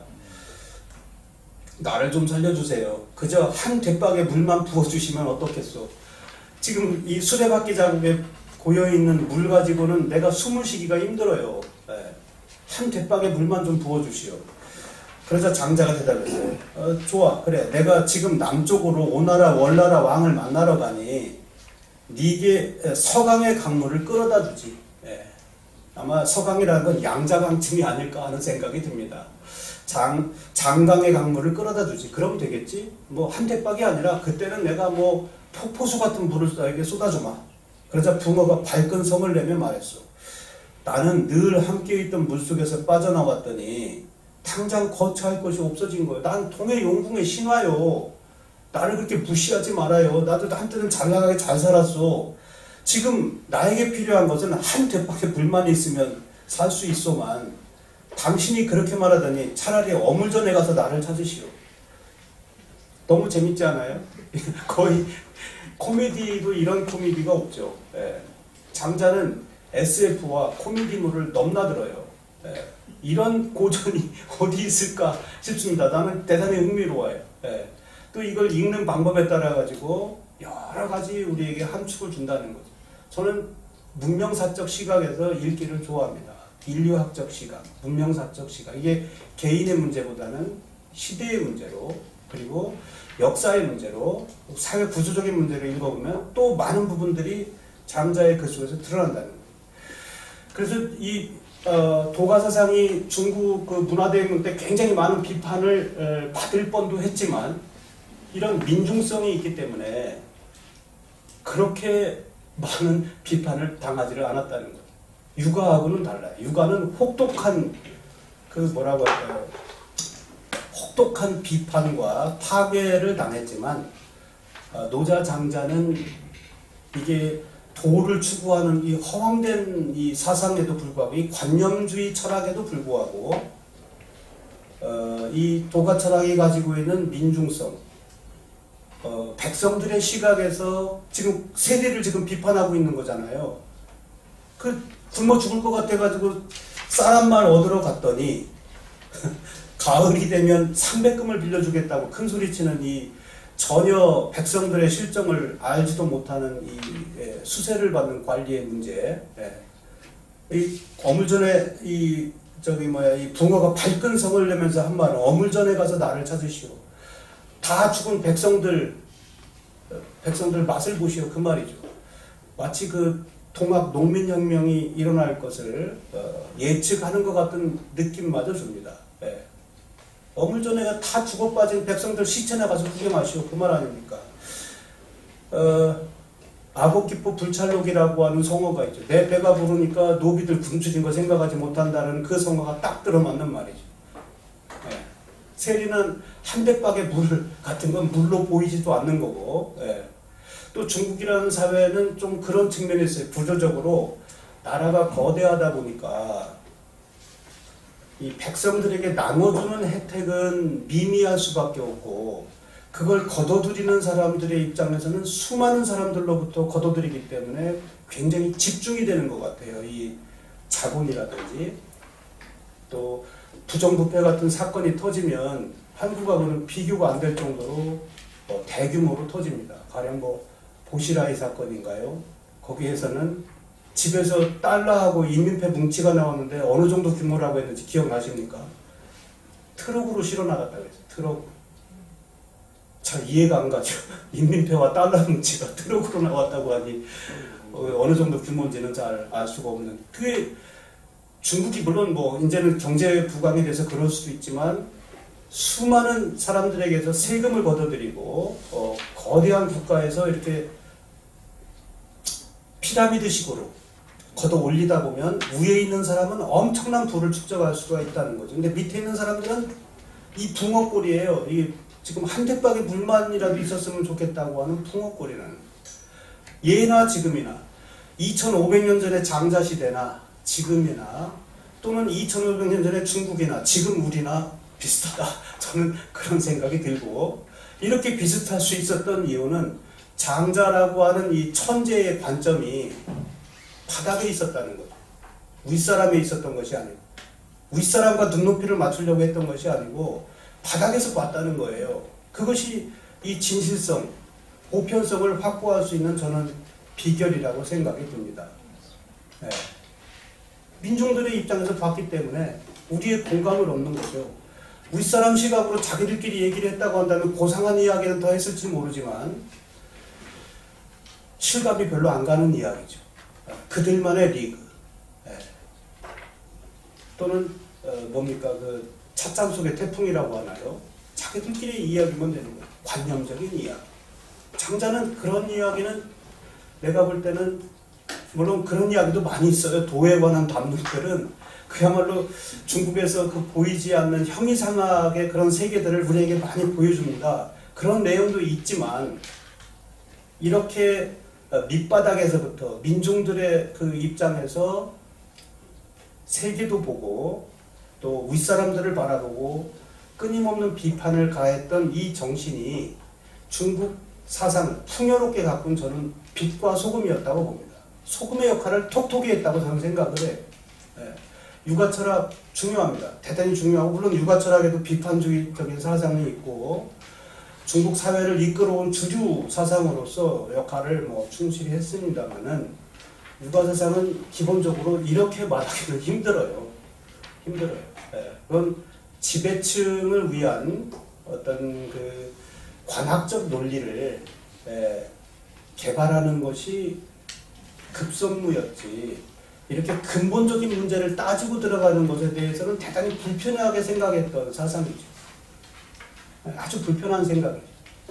나를 좀 살려주세요. 그저 한 대박에 물만 부어주시면 어떻겠소. 지금 이 수레바퀴 자국에 고여있는 물 가지고는 내가 숨을 쉬기가 힘들어요. 네. 한 대박에 물만 좀 부어주시오. 그러자 장자가 대답했어요. 어, 좋아, 그래. 내가 지금 남쪽으로 오나라 월나라 왕을 만나러 가니 네게 서강의 강물을 끌어다 주지. 예. 아마 서강이라는 건 양자강쯤이 아닐까 하는 생각이 듭니다. 장, 장강의 강물을 끌어다 주지. 그럼 되겠지? 뭐 한 대박이 아니라 그때는 내가 뭐 폭포수 같은 물을 너에게 쏟아주마. 그러자 붕어가 발끈 성을 내며 말했어. 나는 늘 함께 있던 물속에서 빠져나왔더니 당장 거처할 것이 없어진 거예요. 난 동해 용궁의 신화요. 나를 그렇게 무시하지 말아요. 나도 한때는 잘 나가게 잘 살았어. 지금 나에게 필요한 것은 한 대박에 물만 있으면 살 수 있소만 당신이 그렇게 말하더니 차라리 어물전에 가서 나를 찾으시오. 너무 재밌지 않아요? 거의 코미디도 이런 코미디가 없죠. 예. 장자는 에스에프와 코미디물을 넘나들어요. 예. 이런 고전이 어디 있을까 싶습니다. 나는 대단히 흥미로워요. 예. 또 이걸 읽는 방법에 따라 가지고 여러 가지 우리에게 함축을 준다는 거죠. 저는 문명사적 시각에서 읽기를 좋아합니다. 인류학적 시각, 문명사적 시각. 이게 개인의 문제보다는 시대의 문제로, 그리고 역사의 문제로, 사회 구조적인 문제로 읽어보면 또 많은 부분들이 장자의 글 속에서 드러난다는 거예요. 그래서 이 어, 도가사상이 중국 그 문화대혁명 때 굉장히 많은 비판을 에, 받을 뻔도 했지만 이런 민중성이 있기 때문에 그렇게 많은 비판을 당하지를 않았다는 거죠. 육아하고는 달라요. 육아는 혹독한 그 뭐라고 할까요? 혹독한 비판과 파괴를 당했지만 어, 노자 장자는 이게 도를 추구하는 이 허황된 이 사상에도 불구하고 이 관념주의 철학에도 불구하고 어, 이 도가 철학이 가지고 있는 민중성, 어, 백성들의 시각에서 지금 세대를 지금 비판하고 있는 거잖아요. 그 굶어 죽을 것 같아가지고 쌀 한 말 얻으러 갔더니 가을이 되면 삼백 금을 빌려주겠다고 큰 소리치는 이 전혀 백성들의 실정을 알지도 못하는 이 예, 수세를 받는 관리의 문제. 예. 이 어물전에 이 저기 뭐야 이 붕어가 발끈 성을 내면서 한 말은 어물전에 가서 나를 찾으시오. 다 죽은 백성들 백성들 맛을 보시오 그 말이죠. 마치 그 동학 농민혁명이 일어날 것을 어, 예측하는 것 같은 느낌마저 줍니다. 예. 어물전에 다 죽어 빠진 백성들 시체 나가서 구경하시오 그 말 아닙니까? 어, 악업기포 불찰록이라고 하는 성어가 있죠. 내 배가 부르니까 노비들 굶주린 거 생각하지 못한다는 그 성어가 딱 들어맞는 말이죠. 예. 세리는 한백 박의 물 같은 건 물로 보이지도 않는 거고, 예. 또 중국이라는 사회는 좀 그런 측면이 있어요. 구조적으로 나라가 거대하다 보니까 이 백성들에게 나눠주는 혜택은 미미할 수밖에 없고, 그걸 거둬들이는 사람들의 입장에서는 수많은 사람들로부터 거둬들이기 때문에 굉장히 집중이 되는 것 같아요. 이 자본이라든지. 또 부정부패 같은 사건이 터지면 한국하고는 비교가 안 될 정도로 뭐 대규모로 터집니다. 가령 뭐 보시라이 사건인가요? 거기에서는 집에서 달러하고 인민폐 뭉치가 나왔는데 어느 정도 규모라고 했는지 기억나십니까? 트럭으로 실어 나갔다고 했어요. 트럭. 잘 이해가 안 가죠. 인민폐와 달러 뭉치가 트럭으로 나왔다고 하니 어느 정도 규모인지는 잘 알 수가 없는. 그게 중국이 물론 뭐 이제는 경제 부강이 돼서 그럴 수도 있지만 수많은 사람들에게서 세금을 걷어들이고 어, 거대한 국가에서 이렇게 피라미드식으로 걷어 올리다 보면 위에 있는 사람은 엄청난 부를 축적할 수가 있다는 거죠. 근데 밑에 있는 사람들은 이 붕어꼴이에요. 이 지금 한대 박의 물만이라도 있었으면 좋겠다고 하는 붕어꼴이라는. 예나 지금이나 이천오백 년 전의 장자시대나 지금이나 또는 이천오백 년 전의 중국이나 지금 우리나 비슷하다. 저는 그런 생각이 들고, 이렇게 비슷할 수 있었던 이유는 장자라고 하는 이 천재의 관점이 바닥에 있었다는 거죠. 윗사람에 있었던 것이 아니고, 윗사람과 눈높이를 맞추려고 했던 것이 아니고 바닥에서 봤다는 거예요. 그것이 이 진실성, 보편성을 확보할 수 있는 저는 비결이라고 생각이 듭니다. 네. 민중들의 입장에서 봤기 때문에 우리의 공감을 얻는 거죠. 윗사람 시각으로 자기들끼리 얘기를 했다고 한다면 고상한 이야기는 더 했을지 모르지만 실감이 별로 안 가는 이야기죠. 그들만의 리그. 네. 또는 어, 뭡니까 그 찻잔 속의 태풍이라고 하나요? 자기들끼리 이야기만 되는 거예요. 관념적인 이야기. 장자는 그런 이야기는 내가 볼 때는 물론 그런 이야기도 많이 있어요. 도에 관한 담론들은 그야말로 중국에서 그 보이지 않는 형이상학의 그런 세계들을 우리에게 많이 보여줍니다. 그런 내용도 있지만 이렇게 밑바닥에서부터 민중들의 그 입장에서 세계도 보고 또 윗사람들을 바라보고 끊임없는 비판을 가했던 이 정신이 중국 사상을 풍요롭게 가꾼 저는 빛과 소금이었다고 봅니다. 소금의 역할을 톡톡히 했다고 저는 생각을 해요. 예. 육아철학 중요합니다. 대단히 중요하고 물론 육아철학에도 비판주의적인 사상이 있고 중국 사회를 이끌어온 주류 사상으로서 역할을 뭐 충실히 했습니다만은 육아사상은 기본적으로 이렇게 말하기는 힘들어요. 힘들어요. 예, 그건 지배층을 위한 어떤 그 관학적 논리를 예, 개발하는 것이 급선무였지, 이렇게 근본적인 문제를 따지고 들어가는 것에 대해서는 대단히 불편하게 생각했던 사상이죠. 아주 불편한 생각이죠.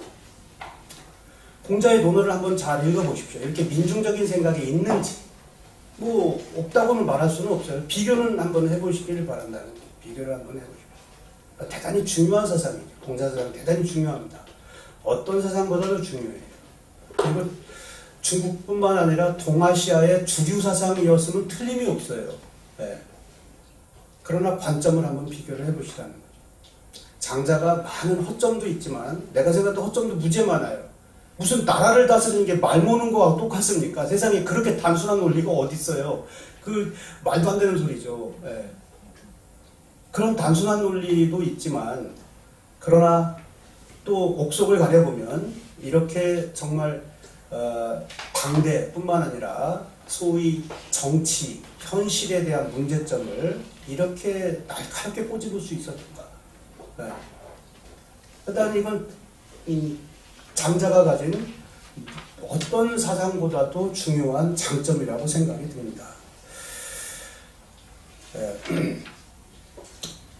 공자의 논어를 한번 잘 읽어보십시오. 이렇게 민중적인 생각이 있는지. 뭐 없다고는 말할 수는 없어요. 비교는 한번 해보시기를 바란다는 거예요. 비교를 한번 해보십시오. 대단히 중요한 사상이죠. 공자 사상은 대단히 중요합니다. 어떤 사상보다도 중요해요. 그리고 중국뿐만 아니라 동아시아의 주류 사상이었으면 틀림이 없어요. 네. 그러나 관점을 한번 비교를 해보시라는 거죠. 장자가 많은 허점도 있지만 내가 생각해도 허점도 무지 많아요. 무슨 나라를 다스리는 게 말 모는 거하고 똑같습니까? 세상에 그렇게 단순한 논리가 어디 있어요? 그 말도 안 되는 소리죠. 네. 그런 단순한 논리도 있지만 그러나 또 옥속을 가려보면 이렇게 정말 어, 당대뿐만 아니라 소위 정치, 현실에 대한 문제점을 이렇게 날카롭게 꼬집을 수 있었던가. 네. 일단 이건 이 장자가 가진 어떤 사상보다도 중요한 장점이라고 생각이 듭니다. 네.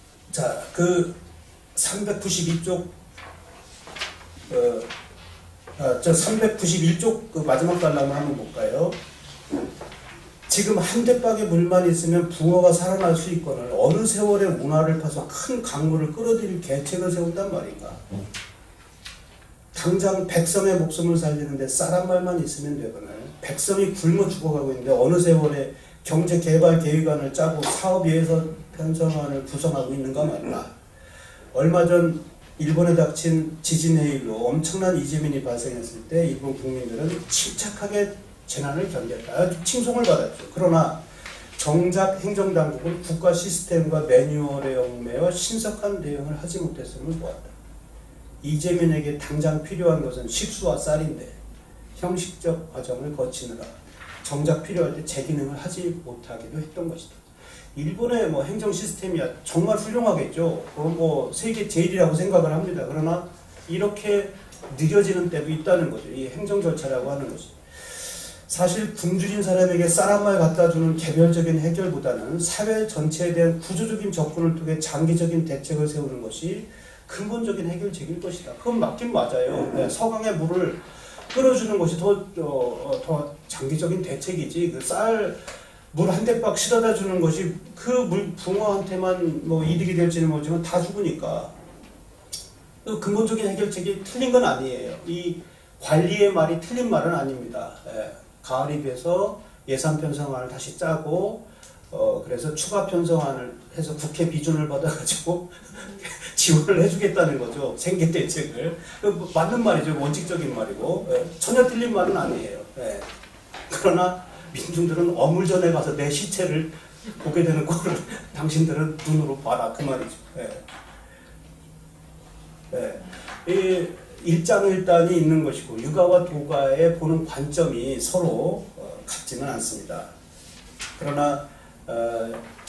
자, 그 삼백구십이 쪽 어, 아, 저 삼백구십일 쪽 그 마지막 달라면 한번 볼까요? 지금 한 대박의 물만 있으면 붕어가 살아날 수 있거늘 어느 세월에 운하를 파서 큰 강물을 끌어들일 계책을 세운단 말인가. 당장 백성의 목숨을 살리는데 쌀한 말만 있으면 되거늘 백성이 굶어 죽어가고 있는데 어느 세월에 경제개발계획안을 짜고 사업예산 편성안을 구성하고 있는가 말이야. 얼마 전 일본에 닥친 지진의 일로 엄청난 이재민이 발생했을 때 일본 국민들은 침착하게 재난을 견뎠다. 칭송을 받았죠. 그러나 정작 행정당국은 국가 시스템과 매뉴얼에 얽매여 신속한 대응을 하지 못했음을 보았다. 이재민에게 당장 필요한 것은 식수와 쌀인데 형식적 과정을 거치느라 정작 필요할 때 제 기능을 하지 못하기도 했던 것이다. 일본의 뭐 행정 시스템이야 정말 훌륭하겠죠. 그건 뭐 세계 제일이라고 생각을 합니다. 그러나 이렇게 느려지는 때도 있다는 거죠. 이 행정 절차라고 하는 것이. 사실 굶주린 사람에게 쌀 한 말 갖다 주는 개별적인 해결보다는 사회 전체에 대한 구조적인 접근을 통해 장기적인 대책을 세우는 것이 근본적인 해결책일 것이다. 그건 맞긴 맞아요. 네, 서강의 물을 끌어주는 것이 더, 어, 더 장기적인 대책이지. 그 쌀 물 한 대박 실어다 주는 것이 그 물 붕어한테만 뭐 이득이 될지는 모르지만 다 죽으니까. 그 근본적인 해결책이 틀린 건 아니에요. 이 관리의 말이 틀린 말은 아닙니다. 예. 가을이 돼서 예산 편성안을 다시 짜고 어 그래서 추가 편성안을 해서 국회 비준을 받아가지고 지원을 해주겠다는 거죠. 생계 대책을. 그 맞는 말이죠. 원칙적인 말이고 예. 전혀 틀린 말은 아니에요. 예. 그러나 민중들은 어물전에 가서 내 시체를 보게 되는 꼴을 당신들은 눈으로 봐라 그 말이죠. 예. 예. 이 일장일단이 있는 것이고 육아와 도가에 보는 관점이 서로 어, 같지는 않습니다. 그러나 어,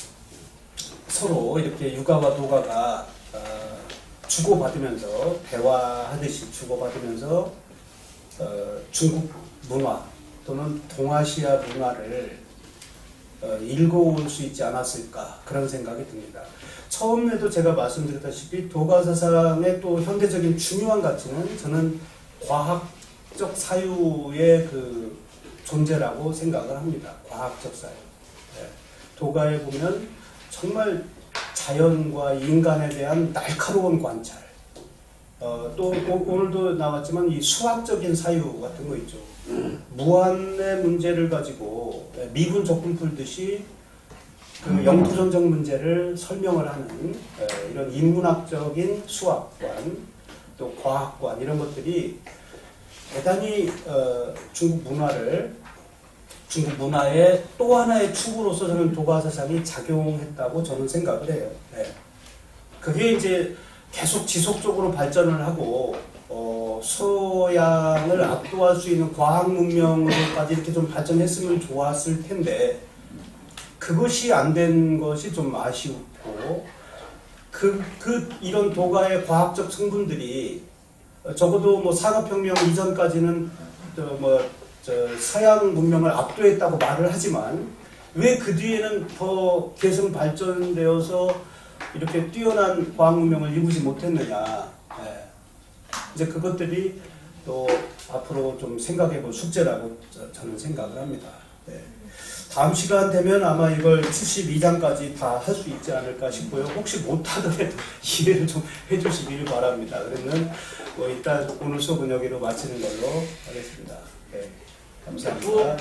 서로 이렇게 육아와 도가가 어, 주고받으면서 대화하듯이 주고받으면서 어, 중국 문화 또는 동아시아 문화를 어, 읽어올 수 있지 않았을까 그런 생각이 듭니다. 처음에도 제가 말씀드렸다시피 도가사상의 또 현대적인 중요한 가치는 저는 과학적 사유의 그 존재라고 생각을 합니다. 과학적 사유. 네. 도가에 보면 정말 자연과 인간에 대한 날카로운 관찰. 어, 또 오, 오늘도 나왔지만 이 수학적인 사유 같은 거 있죠. 무한의 문제를 가지고 미분 적분 풀듯이 그 영토전적 문제를 설명을 하는 에, 이런 인문학적인 수학관 또 과학관 이런 것들이 대단히 어, 중국 문화를 중국 문화의 또 하나의 축으로서 저는 도가사상이 작용했다고 저는 생각을 해요. 네. 그게 이제 계속 지속적으로 발전을 하고 어, 서양을 압도할 수 있는 과학 문명으로까지 이렇게 좀 발전했으면 좋았을 텐데 그것이 안 된 것이 좀 아쉬웠고 그, 그 이런 도가의 과학적 성분들이 적어도 뭐 산업혁명 이전까지는 뭐 저 서양 문명을 압도했다고 말을 하지만 왜 그 뒤에는 더 계속 발전되어서 이렇게 뛰어난 과학 문명을 이루지 못했느냐. 네. 이제 그것들이 또 앞으로 좀 생각해볼 숙제라고 저는 생각을 합니다. 네. 다음 시간 되면 아마 이걸 칠십이 장까지 다 할 수 있지 않을까 싶고요. 혹시 못하더라도 이해를 좀 해주시길 바랍니다. 그러면 뭐 일단 오늘 수업은 여기로 마치는 걸로 하겠습니다. 네. 감사합니다. 뭐라는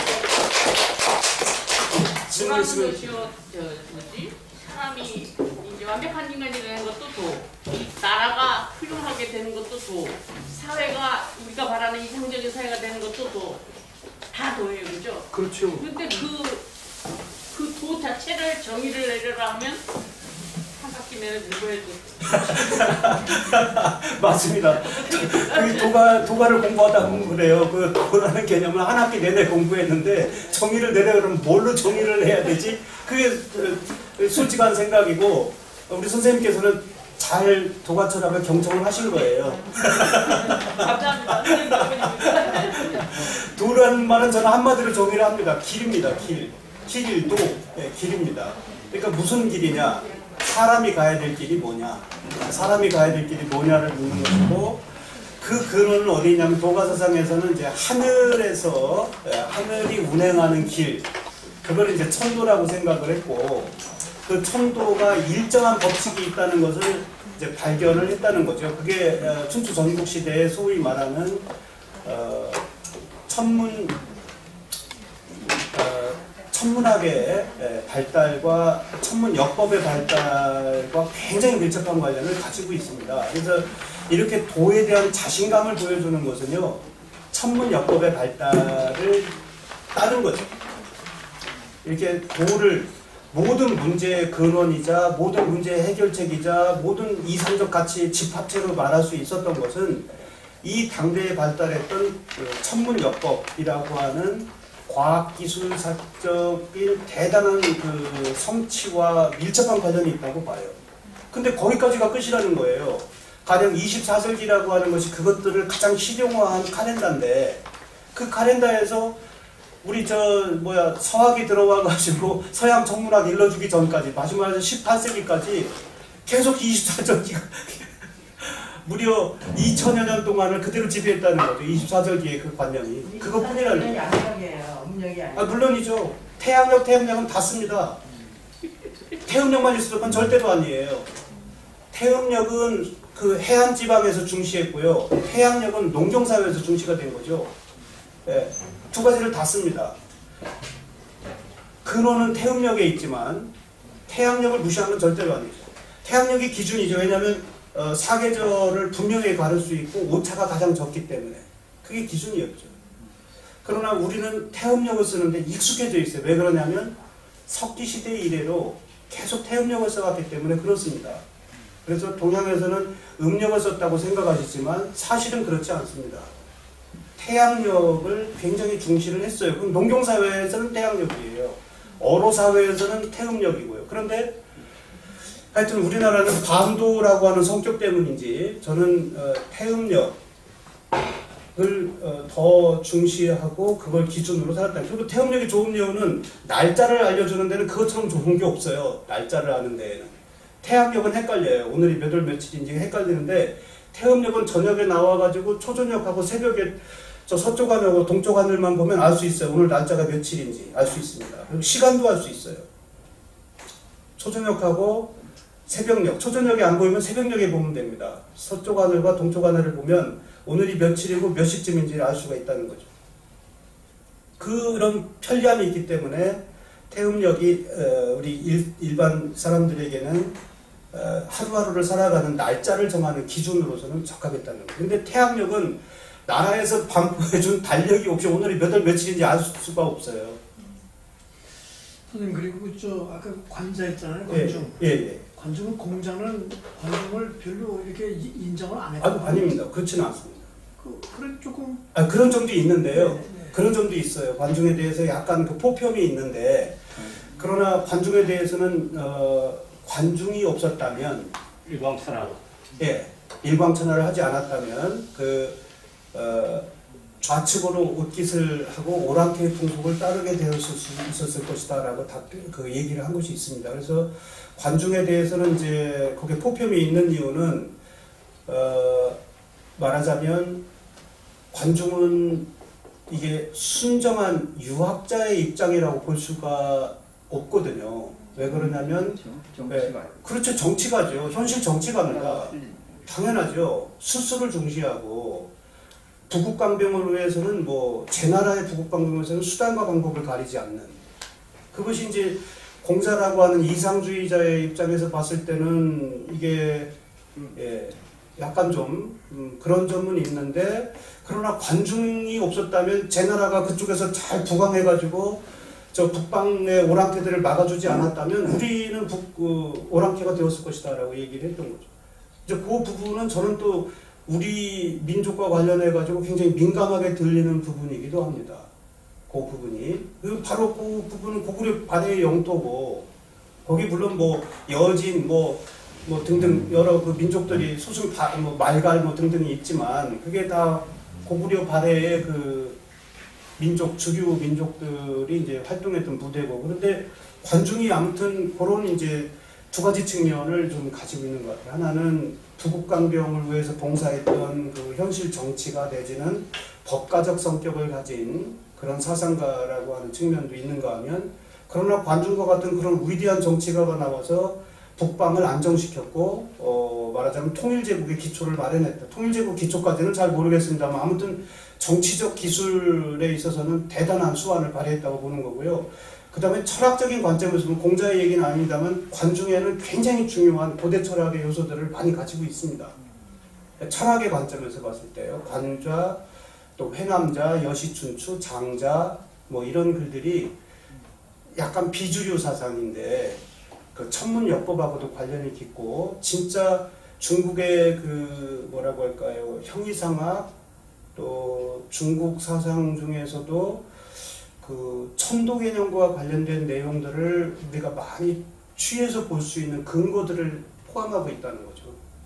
것이요? 저 뭐지? 사람이 이제 완벽한 인간이 되는 것도 도, 나라가 훌륭하게 되는 것도 도, 사회가 우리가 바라는 이상적인 사회가 되는 것도 도, 다 도예요, 그죠? 그렇죠. 근데 그 그 도 자체를 정의를 내려라 하면 한 바퀴 내내 들고 해도 맞습니다. 그 도가, 도가를 공부하다 보면 그래요. 그 도라는 개념을 한 학기 내내 공부했는데 정의를 내려 그러면 뭘로 정의를 해야 되지? 그게 솔직한 생각이고 우리 선생님께서는 잘 도가 철학을 경청을 하신 거예요. 감사합니다. 도라는 말은 저는 한마디로 정의를 합니다. 길입니다. 길. 길도 네, 길입니다. 그러니까 무슨 길이냐? 사람이 가야 될 길이 뭐냐? 사람이 가야 될 길이 뭐냐를 묻는 것이고 그 근원은 어디 있냐면 도가사상에서는 이제 하늘에서 예, 하늘이 운행하는 길, 그걸 이제 천도라고 생각을 했고, 그 천도가 일정한 법칙이 있다는 것을 이제 발견을 했다는 거죠. 그게 어, 춘추 전국 시대에 소위 말하는 어, 천문 어, 천문학의 예, 발달과 천문역법의 발달과 굉장히 밀접한 관련을 가지고 있습니다. 그래서 이렇게 도에 대한 자신감을 보여주는 것은요, 천문역법의 발달을 따른 거죠. 이렇게 도를 모든 문제의 근원이자 모든 문제의 해결책이자 모든 이상적 가치의 집합체로 말할 수 있었던 것은 이 당대에 발달했던 그 천문역법이라고 하는 과학기술사적인 대단한 그 성취와 밀접한 관련이 있다고 봐요. 근데 거기까지가 끝이라는 거예요. 가령 이십사 절기라고 하는 것이 그것들을 가장 실용화한 카렌다인데, 그 카렌다에서 우리 저 뭐야 서학이 들어와 가지고 서양 천문학 일러주기 전까지, 마지막에 십팔 세기까지 계속 이십사 절기가 무려 이천여 년 동안을 그대로 지배했다는 거죠. 이십사 절기의 그 관념이 그것뿐이라는 거예요. 양력이에요. 음력이 아니에요. 아, 물론이죠. 태양력, 태음력은 다 씁니다. 태음력만 있을 건 절대로 아니에요. 태음력은 그 해안 지방에서 중시했고요. 태양력은 농경사회에서 중시가 된 거죠. 예, 두 가지를 다 씁니다. 근원은 태음력에 있지만 태양력을 무시하는 건 절대로 아니죠. 태양력이 기준이죠. 왜냐하면 어, 사계절을 분명히 가를 수 있고 오차가 가장 적기 때문에 그게 기준이었죠. 그러나 우리는 태음력을 쓰는데 익숙해져 있어요. 왜 그러냐면 석기시대 이래로 계속 태음력을 써왔기 때문에 그렇습니다. 그래서 동양에서는 음력을 썼다고 생각하시지만 사실은 그렇지 않습니다. 태양력을 굉장히 중시를 했어요. 그럼 농경사회에서는 태양력이에요. 어로사회에서는 태음력이고요. 그런데 하여튼 우리나라는 반도라고 하는 성격 때문인지 저는 어, 태음력을 어, 더 중시하고 그걸 기준으로 살았다. 그리고 태음력이 좋은 이유는 날짜를 알려주는 데는 그것처럼 좋은 게 없어요. 날짜를 아는 데에는. 태양력은 헷갈려요. 오늘이 몇 월 며칠인지 헷갈리는데 태음력은 저녁에 나와가지고 초저녁하고 새벽에 저 서쪽 하늘하고 동쪽 하늘만 보면 알 수 있어요. 오늘 날짜가 며칠인지 알 수 있습니다. 그리고 시간도 알 수 있어요. 초저녁하고 새벽녘, 초저녁에 안 보이면 새벽녘에 보면 됩니다. 서쪽 하늘과 동쪽 하늘을 보면 오늘이 며칠이고 몇 시쯤인지 알 수가 있다는 거죠. 그런 편리함이 있기 때문에 태음력이 우리 일반 사람들에게는 하루하루를 살아가는 날짜를 정하는 기준으로서는 적합했다는 거예요. 근데 태양력은 나라에서 반포해준 달력이 없이 오늘이 몇 월 며칠인지 알 수가 없어요. 선생님, 그리고 저 아까 관자 있잖아요. 예, 관중. 예, 예. 관중은 공자는 관중을 별로 이렇게 이- 인정을 안 했고. 아, 아닙니다. 그렇지는 않습니다. 그, 그래 조금. 아, 그런 점도 있는데요. 네, 네. 그런 점도 있어요. 관중에 대해서 약간 그 포편이 있는데, 그러나 관중에 대해서는 어, 관중이 없었다면, 일광천하. 예, 일광천하를 하지 않았다면 그 어, 좌측으로 옷깃을 하고 오랑캐의 풍속을 따르게 되었을 수 있었을 것이다라고 답, 그 얘기를 한 것이 있습니다. 그래서 관중에 대해서는 이제 거기에 포편이 있는 이유는 어, 말하자면 관중은 이게 순정한 유학자의 입장이라고 볼 수가 없거든요. 왜 그러냐면 네, 그렇죠. 정치가죠. 현실 정치가입니다. 당연하죠. 스스로를 중시하고 부국강병을 위해서는 뭐 제 나라의 부국강병을 위해서는 수단과 방법을 가리지 않는, 그것이 이제 공자라고 하는 이상주의자의 입장에서 봤을 때는 이게 예, 약간 좀 음, 그런 점은 있는데, 그러나 관중이 없었다면 제 나라가 그쪽에서 잘 부강해가지고 저 북방의 오랑캐들을 막아주지 않았다면 우리는 북, 그, 오랑캐가 되었을 것이다 라고 얘기를 했던 거죠. 이제 그 부분은 저는 또 우리 민족과 관련해가지고 굉장히 민감하게 들리는 부분이기도 합니다. 그 부분이. 그 바로 그 부분은 고구려 발해의 영토고, 거기 물론 뭐 여진 뭐, 뭐 등등 여러 그 민족들이 소수 바, 뭐 말갈 뭐 등등이 있지만 그게 다 고구려 발해의 그 민족, 주류 민족들이 이제 활동했던 부대고, 그런데 관중이 아무튼 그런 이제 두 가지 측면을 좀 가지고 있는 것 같아요. 하나는 부국강병을 위해서 봉사했던 그 현실 정치가 내지는 법가적 성격을 가진 그런 사상가라고 하는 측면도 있는가 하면, 그러나 관중과 같은 그런 위대한 정치가가 나와서 북방을 안정시켰고, 어, 말하자면 통일제국의 기초를 마련했다. 통일제국 기초까지는 잘 모르겠습니다만 아무튼 정치적 기술에 있어서는 대단한 수완을 발휘했다고 보는 거고요. 그 다음에 철학적인 관점에서 보면, 공자의 얘기는 아닙니다만 관중에는 굉장히 중요한 고대 철학의 요소들을 많이 가지고 있습니다. 철학의 관점에서 봤을 때요, 관좌, 또 회남자, 여시춘추, 장자, 뭐 이런 글들이 약간 비주류 사상인데 그 천문역법하고도 관련이 깊고, 진짜 중국의 그 뭐라고 할까요, 형이상학, 또 중국 사상 중에서도 그 천도 개념과 관련된 내용들을 우리가 많이 취해서 볼 수 있는 근거들을 포함하고 있다는 거죠.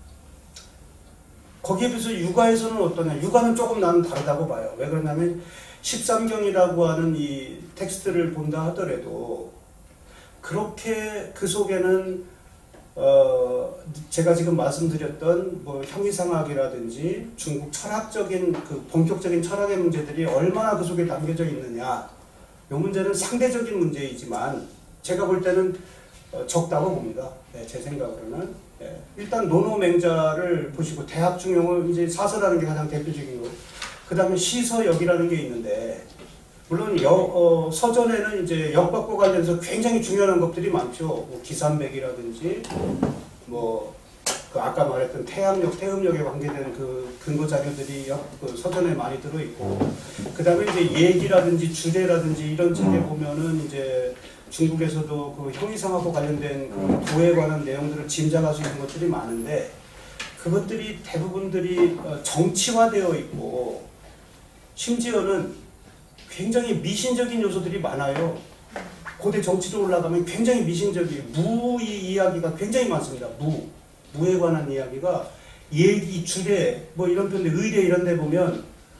거기에 비해서 육아에서는 어떠냐? 육아는 조금 나는 다르다고 봐요. 왜 그러냐면 십삼경이라고 하는 이 텍스트를 본다 하더라도 그렇게 그 속에는 어 제가 지금 말씀드렸던 뭐 형이상학이라든지 중국 철학적인 그 본격적인 철학의 문제들이 얼마나 그 속에 담겨져 있느냐, 이 문제는 상대적인 문제이지만 제가 볼 때는 어, 적다고 봅니다. 네, 제 생각으로는. 네. 일단 노노맹자를 보시고, 대학 중용어 이제 사서라는 게 가장 대표적인 거. 그 다음에 시서역이라는 게 있는데, 물론 여, 어, 서전에는 이제 역법과 관련해서 굉장히 중요한 것들이 많죠. 뭐 기산백이라든지, 뭐, 그 아까 말했던 태양역, 태음역에 관계된 그 근거 자료들이 역, 그 서전에 많이 들어있고, 그 다음에 이제 얘기라든지 주제라든지 이런 책에 보면은 이제 중국에서도 그 형이상하고 관련된 그 도에 관한 내용들을 짐작할 수 있는 것들이 많은데, 그것들이 대부분들이 정치화되어 있고, 심지어는 굉장히 미신적인 요소들이 많아요. 고대 정치로 올라가면 굉장히 미신적이에요. 무의 이야기가 굉장히 많습니다. 무. 무에 관한 이야기가 얘기, 주례, 뭐 이런 편데, 의례 이런 데 보면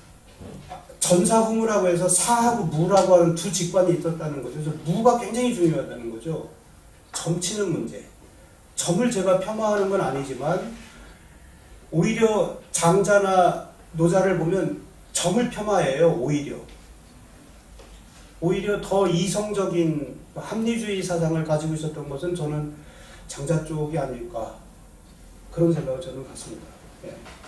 전사후무라고 해서 사하고 무라고 하는 두 직관이 있었다는 거죠. 그래서 무가 굉장히 중요하다는 거죠. 점치는 문제. 점을 제가 폄하하는 건 아니지만 오히려 장자나 노자를 보면 점을 폄하해요. 오히려. 오히려 더 이성적인 합리주의 사상을 가지고 있었던 것은 저는 장자 쪽이 아닐까, 그런 생각을 저는 갖습니다. 예.